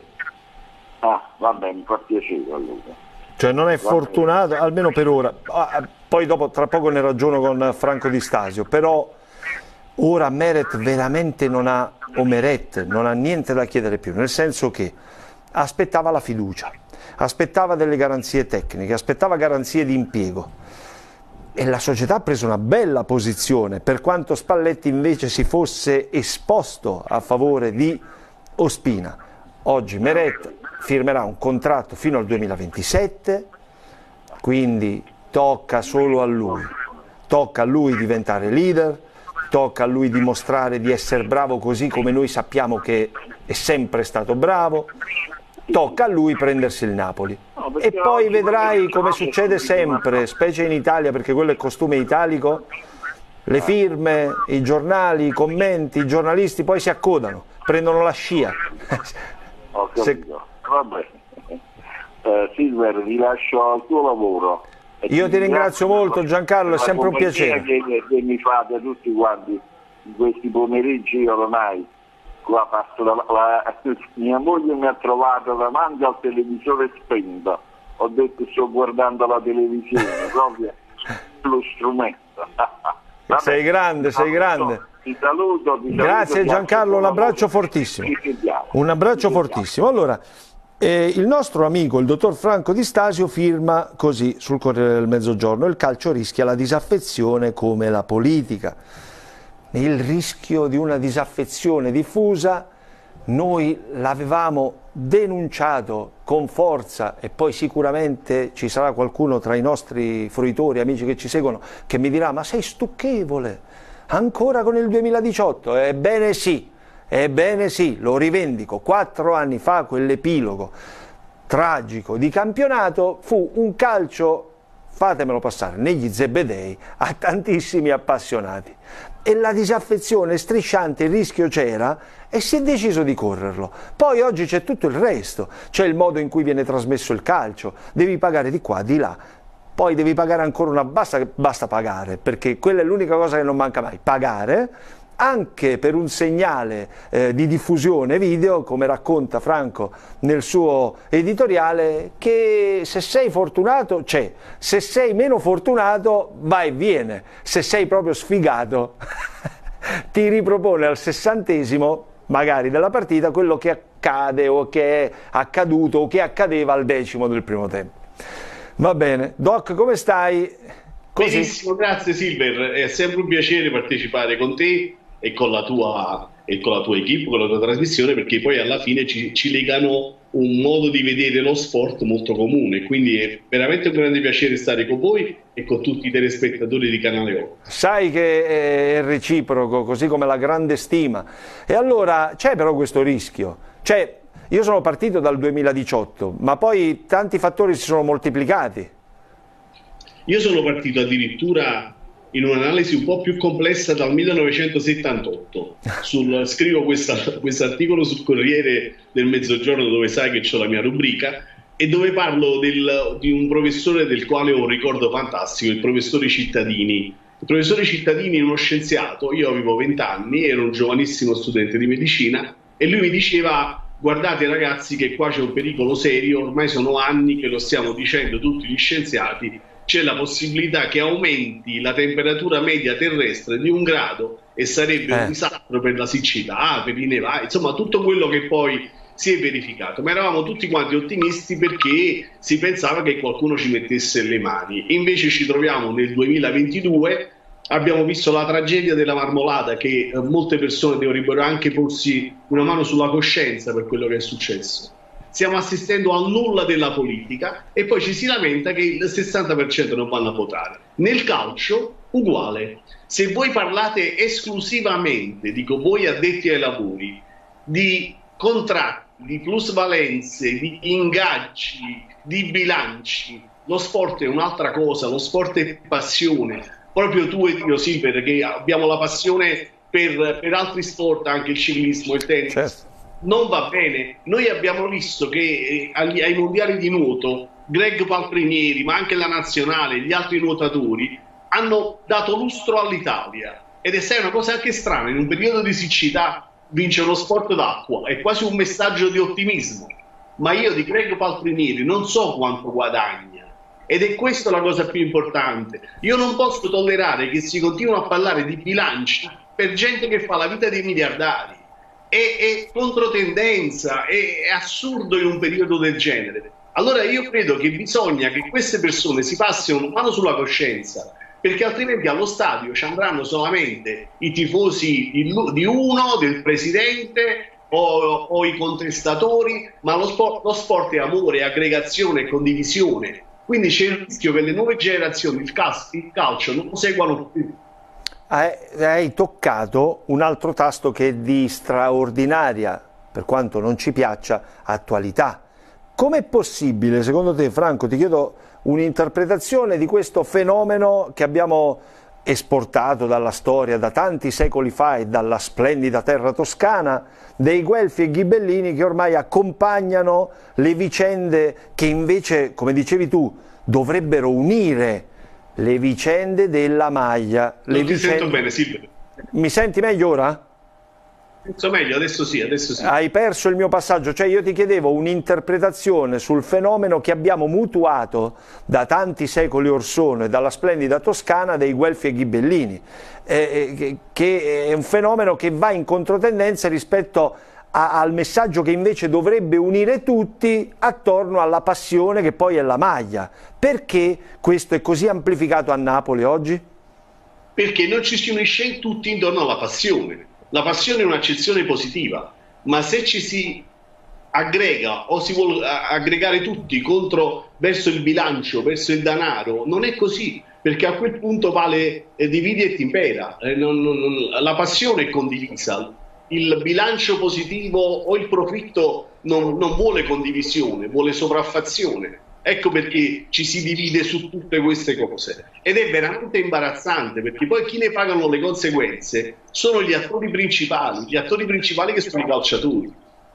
Ah, va bene, mi fa piacere allora. Cioè non è fortunato, almeno per ora. Ah, poi dopo, tra poco ne ragiono con Franco Di Stasio, però ora Meret veramente non ha, o Meret non ha niente da chiedere più, nel senso che aspettava la fiducia, aspettava delle garanzie tecniche, aspettava garanzie di impiego e la società ha preso una bella posizione, per quanto Spalletti invece si fosse esposto a favore di Ospina. Oggi Meret firmerà un contratto fino al duemilaventisette, quindi tocca solo a lui, tocca a lui diventare leader, tocca a lui dimostrare di essere bravo così come noi sappiamo che è sempre stato bravo, tocca a lui prendersi il Napoli. E poi vedrai come succede sempre, specie in Italia, perché quello è costume italico, le firme, i giornali, i commenti, i giornalisti poi si accodano, prendono la scia. Ho capito. Va bene. Eh, Silver, vi lascio al tuo lavoro. Io ti ringrazio molto Giancarlo, è sempre un piacere. Che, che mi fate tutti quanti in questi pomeriggi, io ormai qua passo la, la, mia moglie mi ha trovato davanti al televisore spento, ho detto sto guardando la televisione, proprio lo strumento. Vabbè, sei grande, sei grande. Ti saluto, ti grazie saluto, Giancarlo, un abbraccio fortissimo. Un abbraccio fortissimo. Allora, eh, il nostro amico, il dottor Franco Di Stasio, firma così sul Corriere del Mezzogiorno: il calcio rischia la disaffezione come la politica. Il rischio di una disaffezione diffusa noi l'avevamo denunciato con forza, e poi sicuramente ci sarà qualcuno tra i nostri fruitori, amici che ci seguono, che mi dirà: ma sei stucchevole, ancora con il duemiladiciotto? Ebbene sì, ebbene sì, lo rivendico. Quattro anni fa quell'epilogo tragico di campionato fu un calcio, fatemelo passare, negli zebedei a tantissimi appassionati. E la disaffezione strisciante, il rischio c'era e si è deciso di correrlo. Poi oggi c'è tutto il resto, c'è il modo in cui viene trasmesso il calcio, devi pagare di qua, di là, poi devi pagare ancora una, basta, basta pagare, perché quella è l'unica cosa che non manca mai, pagare, anche per un segnale eh, di diffusione video, come racconta Franco nel suo editoriale, che se sei fortunato c'è, se sei meno fortunato va e viene, se sei proprio sfigato ti ripropone al sessantesimo magari della partita quello che accade o che è accaduto o che accadeva al decimo del primo tempo. Va bene, Doc, come stai? Così. Benissimo, grazie Silver, è sempre un piacere partecipare con te e con la tua, e con la tua equipe, con la tua trasmissione, perché poi alla fine ci, ci legano un modo di vedere lo sport molto comune, quindi è veramente un grande piacere stare con voi e con tutti i telespettatori di Canale O. Sai che è reciproco, così come la grande stima. E allora c'è però questo rischio, cioè io sono partito dal duemiladiciotto, ma poi tanti fattori si sono moltiplicati. Io sono partito addirittura in un'analisi un po' più complessa dal millenovecentosettantotto. Sul, scrivo questo articolo sul Corriere del Mezzogiorno, dove sai che c'ho la mia rubrica, e dove parlo del, di un professore del quale ho un ricordo fantastico, il professore Cittadini. Il professore Cittadini è uno scienziato, io avevo vent'anni, ero un giovanissimo studente di medicina, e lui mi diceva: guardate ragazzi che qua c'è un pericolo serio, ormai sono anni che lo stiamo dicendo tutti gli scienziati, c'è la possibilità che aumenti la temperatura media terrestre di un grado e sarebbe eh. un disastro per la siccità, per i nevai, insomma tutto quello che poi si è verificato. Ma eravamo tutti quanti ottimisti perché si pensava che qualcuno ci mettesse le mani. Invece ci troviamo nel duemilaventidue, abbiamo visto la tragedia della Marmolada, che eh, molte persone dovrebbero anche porsi una mano sulla coscienza per quello che è successo. stiamo assistendo al nulla della politica e poi ci si lamenta che il sessanta per cento non vanno a votare. Nel calcio uguale, se voi parlate esclusivamente, dico voi addetti ai lavori, di contratti, di plusvalenze, di ingaggi, di bilanci, lo sport è un'altra cosa, lo sport è passione. Proprio tu e io, Silver, che abbiamo la passione per, per altri sport, anche il ciclismo, il tennis, certo. Non va bene. Noi abbiamo visto che eh, agli, ai mondiali di nuoto Greg Paltrinieri, ma anche la nazionale, gli altri nuotatori hanno dato lustro all'Italia, ed è sai una cosa anche strana, in un periodo di siccità vince uno sport d'acqua, è quasi un messaggio di ottimismo, ma io di Greg Paltrinieri non so quanto guadagna, ed è questa la cosa più importante. Io non posso tollerare che si continua a parlare di bilanci per gente che fa la vita dei miliardari. È, è controtendenza, è, è assurdo in un periodo del genere. Allora io credo che bisogna che queste persone si passino una mano sulla coscienza, perché altrimenti allo stadio ci andranno solamente i tifosi di uno, del presidente o, o i contestatori, ma lo sport, lo sport è amore, aggregazione e condivisione. Quindi c'è il rischio che le nuove generazioni il calcio, il calcio non lo seguano più. Hai toccato un altro tasto che è di straordinaria, per quanto non ci piaccia, attualità. Com'è possibile, secondo te, Franco, ti chiedo un'interpretazione di questo fenomeno che abbiamo esportato dalla storia da tanti secoli fa e dalla splendida terra toscana, dei Guelfi e Ghibellini che ormai accompagnano le vicende che invece, come dicevi tu, dovrebbero unire le vicende della maglia. Le non ti vicende... sento bene, Silvio. Mi senti meglio ora? Penso meglio, adesso sì, adesso sì. Hai perso il mio passaggio, cioè io ti chiedevo un'interpretazione sul fenomeno che abbiamo mutuato da tanti secoli or sono e dalla splendida Toscana dei Guelfi e Ghibellini, eh, che è un fenomeno che va in controtendenza rispetto a, al messaggio che invece dovrebbe unire tutti attorno alla passione che poi è la maglia. Perché questo è così amplificato a Napoli oggi? Perché non ci si unisce tutti intorno alla passione. La passione è un'accezione positiva, ma se ci si aggrega o si vuole aggregare tutti contro verso il bilancio, verso il denaro, non è così, perché a quel punto vale eh, dividi et impera. Eh, non, non, non, la passione è condivisa, il bilancio positivo o il profitto non, non vuole condivisione, vuole sopraffazione. Ecco perché ci si divide su tutte queste cose, ed è veramente imbarazzante, perché poi chi ne pagano le conseguenze sono gli attori principali, gli attori principali che sono i calciatori.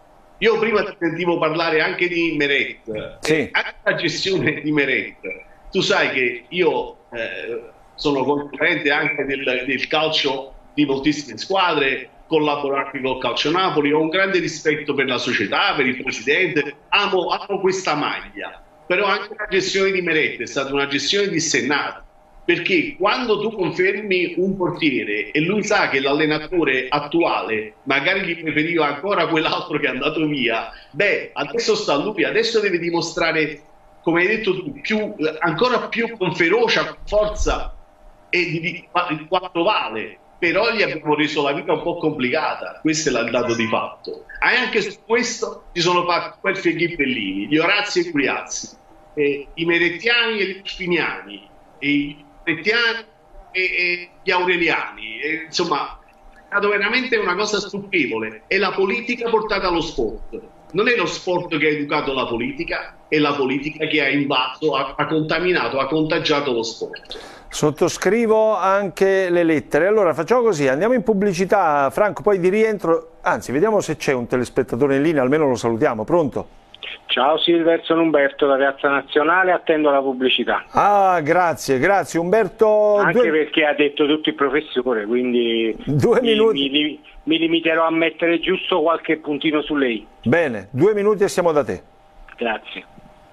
Io prima ti sentivo parlare anche di Meret, sì. Anche la gestione di Meret. Tu sai che io eh, sono concorrente anche del, del calcio di moltissime squadre, collaboro anche col Calcio Napoli, ho un grande rispetto per la società, per il presidente, amo, amo questa maglia. Però anche la gestione di Meret è stata una gestione dissennata, perché quando tu confermi un portiere e lui sa che l'allenatore attuale magari gli preferiva ancora quell'altro che è andato via, beh, adesso sta lui, adesso deve dimostrare, come hai detto tu, più, ancora più con ferocia, con forza e di, di, di quanto vale. Però gli abbiamo reso la vita un po' complicata, questo è il dato di fatto. E anche su questo ci sono fatti Guelfi e Ghibellini, gli Orazzi e i Guiazzi, eh, i Merettiani e gli Spiniani, e i Merettiani e, e gli Aureliani. E, insomma, è stato veramente una cosa stucchevole. È la politica portata allo sport. Non è lo sport che ha educato la politica, è la politica che ha invaso, ha, ha contaminato, ha contagiato lo sport. Sottoscrivo anche le lettere. Allora facciamo così, andiamo in pubblicità, Franco, poi di rientro, anzi vediamo se c'è un telespettatore in linea, almeno lo salutiamo. Pronto? Ciao Silver, sono Umberto da Piazza Nazionale, attendo la pubblicità. Ah, grazie, grazie Umberto. Anche due... perché ha detto tutto il professore, quindi due mi, minuti. mi, mi limiterò a mettere giusto qualche puntino su lei. Bene, due minuti e siamo da te. Grazie.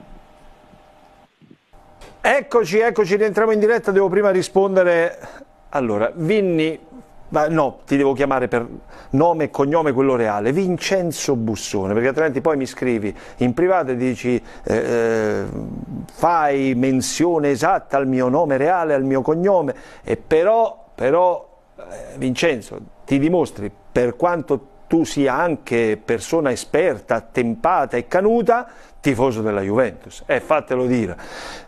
Eccoci, eccoci, rientriamo in diretta, devo prima rispondere. Allora, Vinni, ma no, ti devo chiamare per nome e cognome quello reale, Vincenzo Bussone, perché altrimenti poi mi scrivi in privato e dici eh, fai menzione esatta al mio nome reale, al mio cognome, e però, però eh, Vincenzo, ti dimostri per quanto tu sia anche persona esperta, tempata e canuta, tifoso della Juventus, eh, fatelo dire.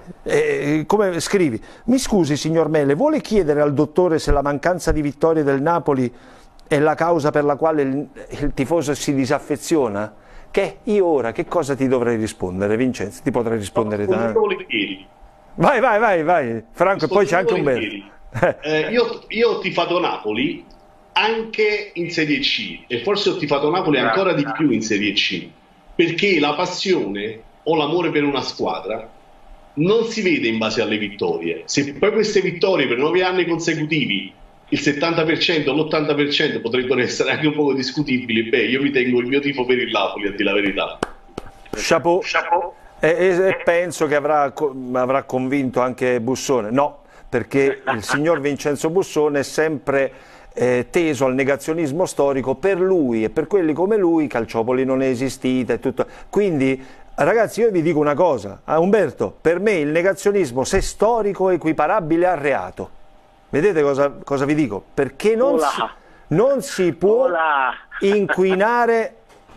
Eh, come scrivi, mi scusi signor Mele, vuole chiedere al dottore se la mancanza di vittorie del Napoli è la causa per la quale il, il tifoso si disaffeziona? Che io ora che cosa ti dovrei rispondere, Vincenzo? Ti potrei rispondere no, tanto. Vai, vai, vai, vai, Franco, e poi c'è anche Umberto. Eh, io, io ho tifato Napoli anche in Serie C e forse ho tifato Napoli ancora di più in Serie C, perché la passione o l'amore per una squadra non si vede in base alle vittorie. Se poi queste vittorie per nove anni consecutivi il settanta per cento o l'ottanta per cento potrebbero essere anche un po' discutibili, beh, io mi tengo il mio tifo per il Napoli, a dire la verità. Chapeau. Chapeau. E, e penso che avrà, avrà convinto anche Bussone. No, perché il signor Vincenzo Bussone è sempre eh, teso al negazionismo storico. Per lui e per quelli come lui Calciopoli non è esistita e tutto. Quindi ragazzi, io vi dico una cosa, a Umberto, per me il negazionismo, se storico, è equiparabile al reato. Vedete cosa, cosa vi dico? Perché non si, non si può Ola. inquinare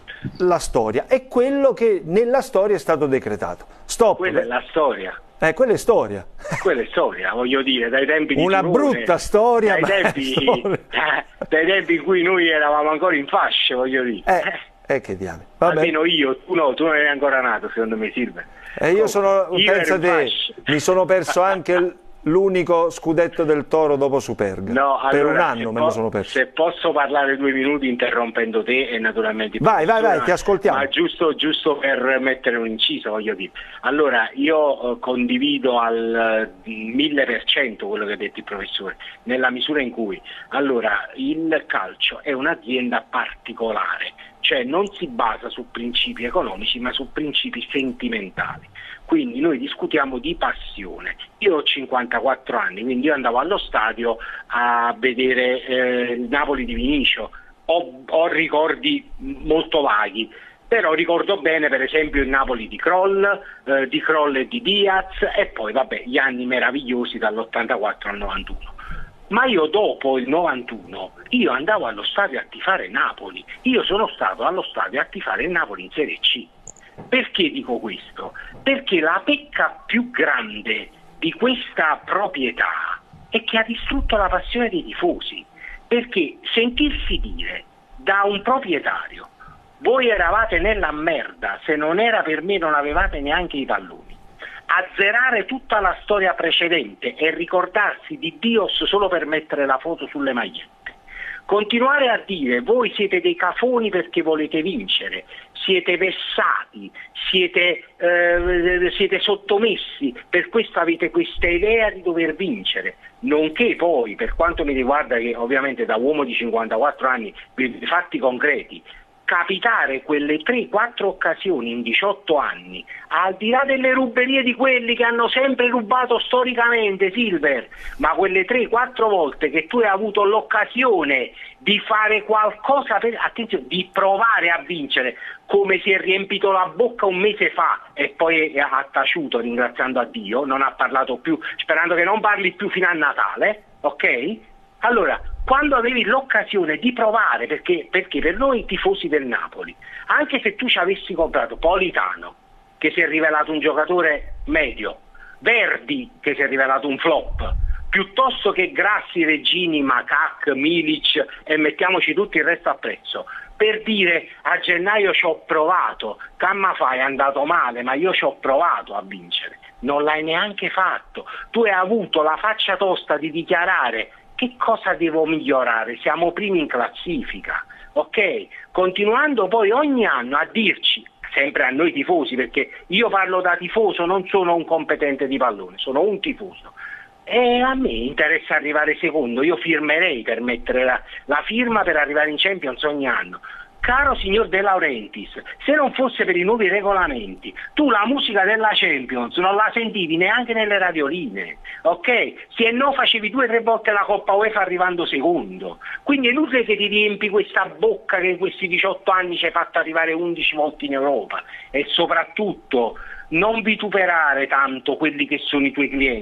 la storia, è quello che nella storia è stato decretato. Stop. Quella è la storia. Eh, quella è storia. Quella è storia, voglio dire, dai tempi di una Tirone, brutta storia, dai tempi, storia. dai tempi in cui noi eravamo ancora in fascia, voglio dire. Eh, eh che diavolo. Almeno io, tu no, tu non eri ancora nato, secondo me, Silver. E eh, io sono, io pensa te, mi sono perso anche l'unico scudetto del Toro dopo Superga. No, allora, per un anno me lo sono perso. Se posso parlare due minuti interrompendo te e naturalmente... Vai, vai, vai, ti ascoltiamo. Ma giusto, giusto per mettere un inciso, voglio dire. Allora, io eh, condivido al mille per cento quello che ha detto il professore, nella misura in cui, allora, il calcio è un'azienda particolare, cioè non si basa su principi economici ma su principi sentimentali. Quindi noi discutiamo di passione. Io ho cinquantaquattro anni, quindi io andavo allo stadio a vedere eh, il Napoli di Vinicio. Ho, ho ricordi molto vaghi, però ricordo bene per esempio il Napoli di Kroll, eh, di Kroll e di Diaz, e poi vabbè gli anni meravigliosi dall'ottantaquattro al novantuno. Ma io dopo il novantuno, io andavo allo stadio a tifare Napoli. Io sono stato allo stadio a tifare il Napoli in Serie C. Perché dico questo? Perché la pecca più grande di questa proprietà è che ha distrutto la passione dei tifosi. Perché sentirsi dire da un proprietario: voi eravate nella merda, se non era per me non avevate neanche i palloni, azzerare tutta la storia precedente e ricordarsi di Dios solo per mettere la foto sulle magliette, continuare a dire voi siete dei cafoni perché volete vincere, siete vessati, siete, eh, siete sottomessi, per questo avete questa idea di dover vincere, nonché poi, per quanto mi riguarda, che ovviamente da uomo di cinquantaquattro anni vedo fatti concreti, capitare quelle tre quattro occasioni in diciotto anni, al di là delle ruberie di quelli che hanno sempre rubato storicamente, Silver, ma quelle tre quattro volte che tu hai avuto l'occasione di fare qualcosa per, attenzione, di provare a vincere, come si è riempito la bocca un mese fa e poi ha taciuto ringraziando a Dio, non ha parlato più, sperando che non parli più fino a Natale, ok? Allora, quando avevi l'occasione di provare, perché, perché per noi tifosi del Napoli, anche se tu ci avessi comprato Politano, che si è rivelato un giocatore medio, Verdi, che si è rivelato un flop, piuttosto che Grassi, Regini, Macac, Milic e mettiamoci tutto il resto a prezzo, per dire a gennaio ci ho provato, Cammafà è andato male, ma io ci ho provato a vincere, non l'hai neanche fatto. Tu hai avuto la faccia tosta di dichiarare: che cosa devo migliorare? Siamo primi in classifica, ok? Continuando poi ogni anno a dirci, sempre a noi tifosi, perché io parlo da tifoso, non sono un competente di pallone, sono un tifoso, e a me interessa arrivare secondo, io firmerei per mettere la, la firma per arrivare in Champions ogni anno. Caro signor De Laurentiis, se non fosse per i nuovi regolamenti, tu la musica della Champions non la sentivi neanche nelle radioline, ok? Se no facevi due o tre volte la Coppa UEFA arrivando secondo. Quindi è inutile che ti riempi questa bocca che in questi diciotto anni ci hai fatto arrivare undici volte in Europa. E soprattutto non vituperare tanto quelli che sono i tuoi clienti.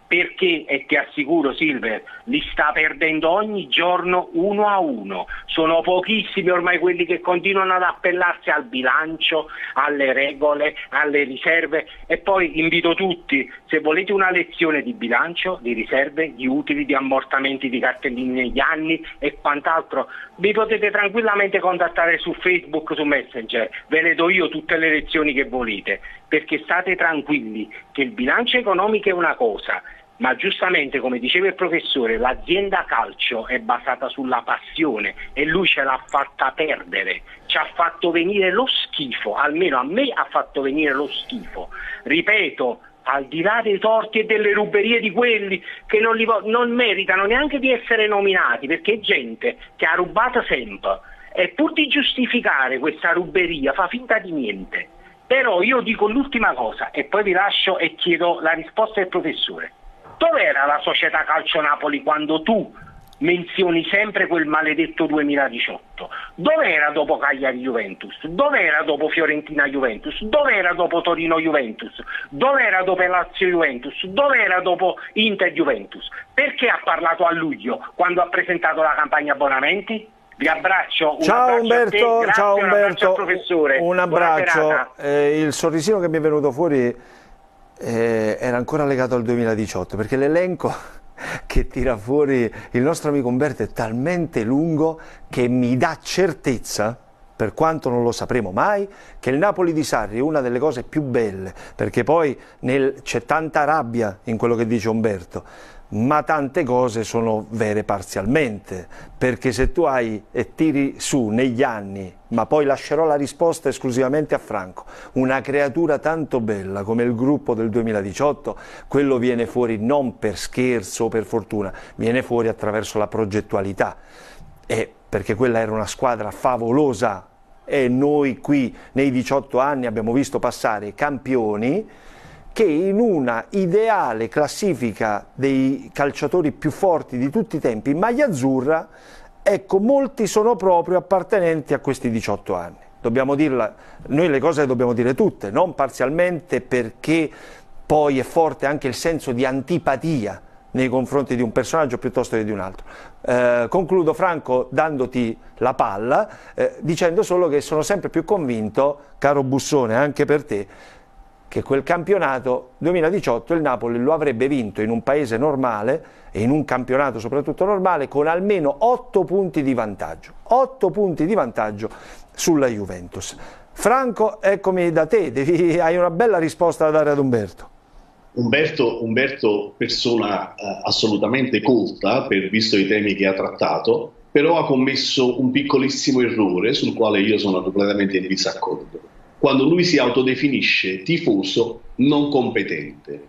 perché, e ti assicuro Silver, li sta perdendo ogni giorno uno a uno. Sono pochissimi ormai quelli che continuano ad appellarsi al bilancio, alle regole, alle riserve, e poi invito tutti, se volete una lezione di bilancio, di riserve, di utili, di ammortamenti, di cartellini negli anni e quant'altro, vi potete tranquillamente contattare su Facebook, su Messenger, ve le do io tutte le lezioni che volete, perché state tranquilli che il bilancio economico è una cosa, ma giustamente, come diceva il professore, l'azienda calcio è basata sulla passione e lui ce l'ha fatta perdere, ci ha fatto venire lo schifo, almeno a me ha fatto venire lo schifo. Ripeto, al di là dei torti e delle ruberie di quelli che non, li, non meritano neanche di essere nominati, perché è gente che ha rubato sempre e pur di giustificare questa ruberia fa finta di niente. Però io dico l'ultima cosa e poi vi lascio e chiedo la risposta del professore. Dov'era la Società Calcio Napoli quando tu menzioni sempre quel maledetto duemiladiciotto? Dov'era dopo Cagliari Juventus? Dov'era dopo Fiorentina Juventus? Dov'era dopo Torino Juventus? Dov'era dopo Lazio Juventus? Dov'era dopo Inter Juventus? Perché ha parlato a luglio quando ha presentato la campagna abbonamenti? Vi abbraccio. Un ciao abbraccio Umberto, a te, grazie, ciao un Umberto, abbraccio al professore. Un abbraccio. Eh, il sorrisino che mi è venuto fuori eh, era ancora legato al duemiladiciotto, perché l'elenco che tira fuori il nostro amico Umberto è talmente lungo che mi dà certezza, per quanto non lo sapremo mai, che il Napoli di Sarri è una delle cose più belle, perché poi c'è tanta rabbia in quello che dice Umberto, ma tante cose sono vere parzialmente, perché se tu hai e tiri su negli anni, ma poi lascerò la risposta esclusivamente a Franco, una creatura tanto bella come il gruppo del duemiladiciotto, quello viene fuori non per scherzo o per fortuna, viene fuori attraverso la progettualità, e perché quella era una squadra favolosa e noi qui nei diciotto anni abbiamo visto passare campioni che in una ideale classifica dei calciatori più forti di tutti i tempi in maglia azzurra, ecco, molti sono proprio appartenenti a questi diciotto anni. Dobbiamo dirla, noi le cose le dobbiamo dire tutte, non parzialmente, perché poi è forte anche il senso di antipatia nei confronti di un personaggio piuttosto che di un altro. Eh, concludo, Franco, dandoti la palla, eh, dicendo solo che sono sempre più convinto, caro Bussone, anche per te, che quel campionato duemiladiciotto il Napoli lo avrebbe vinto in un paese normale e in un campionato soprattutto normale con almeno otto punti di vantaggio, otto punti di vantaggio sulla Juventus. Franco, eccomi da te, devi, hai una bella risposta da dare ad Umberto. Umberto, Umberto persona eh, assolutamente colta, per visto i temi che ha trattato, però ha commesso un piccolissimo errore sul quale io sono completamente in disaccordo. Quando lui si autodefinisce tifoso non competente.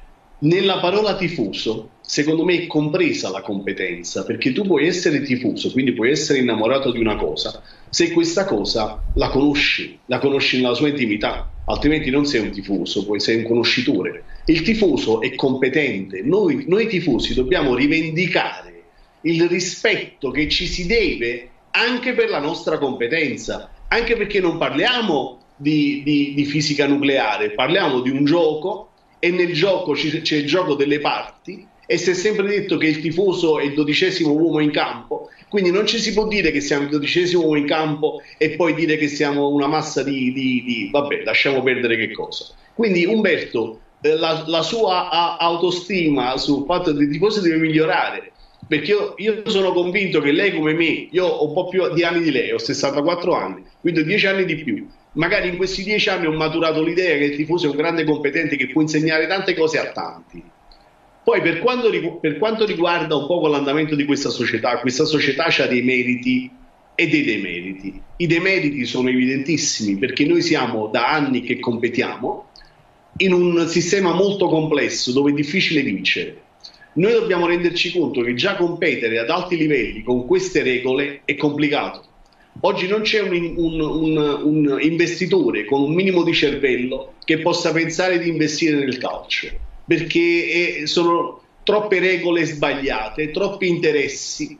Nella parola tifoso, secondo me, è compresa la competenza, perché tu puoi essere tifoso, quindi puoi essere innamorato di una cosa, se questa cosa la conosci, la conosci nella sua intimità, altrimenti non sei un tifoso, poi sei un conoscitore. Il tifoso è competente, noi, noi tifosi dobbiamo rivendicare il rispetto che ci si deve anche per la nostra competenza, anche perché non parliamo Di, di, di fisica nucleare, parliamo di un gioco e nel gioco c'è il gioco delle parti e si è sempre detto che il tifoso è il dodicesimo uomo in campo, quindi non ci si può dire che siamo il dodicesimo uomo in campo e poi dire che siamo una massa di, di, di vabbè, lasciamo perdere che cosa. Quindi Umberto, eh, la, la sua a, autostima sul fatto che il tifoso deve migliorare, perché io, io sono convinto che lei come me, io ho un po' più di anni di lei, ho sessantaquattro anni, quindi ho dieci anni di più. Magari in questi dieci anni ho maturato l'idea che il tifoso è un grande competente che può insegnare tante cose a tanti. Poi per quanto, per quanto riguarda un po' l'andamento di questa società, questa società ha dei meriti e dei demeriti. I demeriti sono evidentissimi perché noi siamo da anni che competiamo in un sistema molto complesso dove è difficile vincere. Noi dobbiamo renderci conto che già competere ad alti livelli con queste regole è complicato. Oggi non c'è un, un, un, un investitore con un minimo di cervello che possa pensare di investire nel calcio, perché è, sono troppe regole sbagliate, troppi interessi,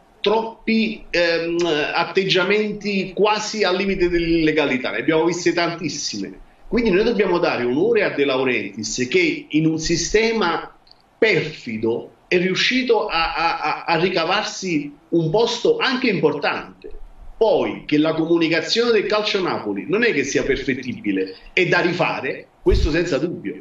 troppi ehm, atteggiamenti quasi al limite dell'illegalità, ne abbiamo viste tantissime. Quindi noi dobbiamo dare onore a De Laurentiis che in un sistema perfido, è riuscito a, a, a ricavarsi un posto anche importante. Poi che la comunicazione del calcio Napoli non è che sia perfettibile, è da rifare, questo senza dubbio.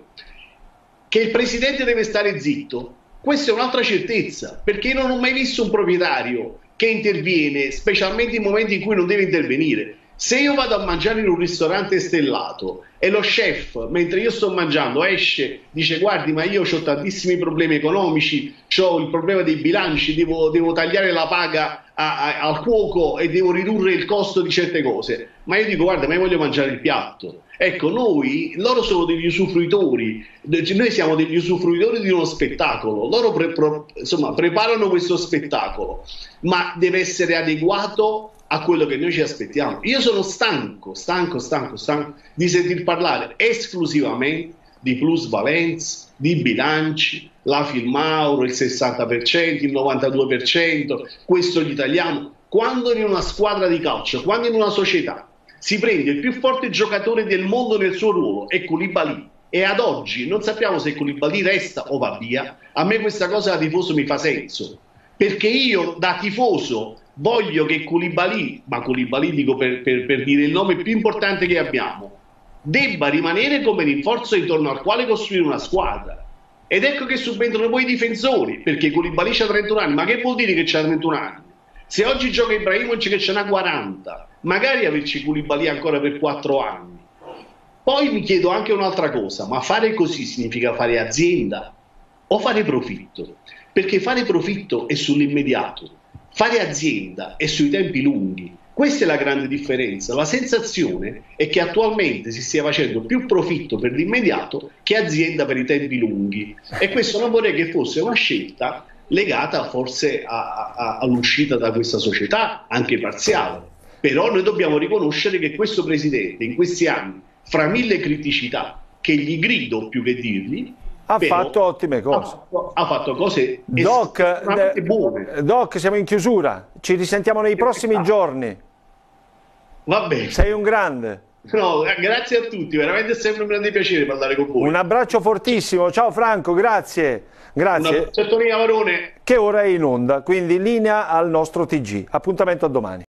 Che il presidente deve stare zitto, questa è un'altra certezza, perché io non ho mai visto un proprietario che interviene, specialmente in momenti in cui non deve intervenire. Se io vado a mangiare in un ristorante stellato e lo chef, mentre io sto mangiando, esce, dice guardi ma io ho tantissimi problemi economici, ho il problema dei bilanci, devo, devo tagliare la paga a, a, al cuoco e devo ridurre il costo di certe cose, ma io dico guarda ma io voglio mangiare il piatto. Ecco, noi, loro sono degli usufruitori, noi siamo degli usufruitori di uno spettacolo, loro pre, pro, insomma, preparano questo spettacolo, ma deve essere adeguato a quello che noi ci aspettiamo. Io sono stanco, stanco, stanco, stanco di sentir parlare esclusivamente di plusvalenza, di bilanci, la Filmauro, il sessanta per cento, il novantadue per cento, questo gli tagliamo. Quando in una squadra di calcio, quando in una società si prende il più forte giocatore del mondo nel suo ruolo, è Koulibaly, e ad oggi non sappiamo se Koulibaly resta o va via, a me questa cosa da tifoso mi fa senso, perché io da tifoso voglio che Koulibaly, ma Koulibaly dico per, per, per dire il nome più importante che abbiamo, debba rimanere come rinforzo intorno al quale costruire una squadra. Ed ecco che subentrano poi i difensori, perché Koulibaly ha trentuno anni, ma che vuol dire che ha trentuno anni? Se oggi gioca Ibrahimovic che ce n'ha quaranta, magari averci Koulibaly ancora per quattro anni. Poi mi chiedo anche un'altra cosa, ma fare così significa fare azienda o fare profitto? Perché fare profitto è sull'immediato, fare azienda è sui tempi lunghi. Questa è la grande differenza. La sensazione è che attualmente si stia facendo più profitto per l'immediato che azienda per i tempi lunghi, e questo non vorrei che fosse una scelta legata forse all'uscita da questa società, anche parziale. Però noi dobbiamo riconoscere che questo presidente in questi anni, fra mille criticità che gli grido più che dirgli, ha però, fatto ottime cose. Ha fatto, ha fatto cose Doc, estremamente buone. Doc, siamo in chiusura, ci risentiamo nei prossimi giorni. Va bene. Sei un grande. No, grazie a tutti, veramente è sempre un grande piacere parlare con voi. Un abbraccio fortissimo, ciao Franco, grazie. Grazie. Una Varone. Che ora è in onda, quindi linea al nostro T G. Appuntamento a domani.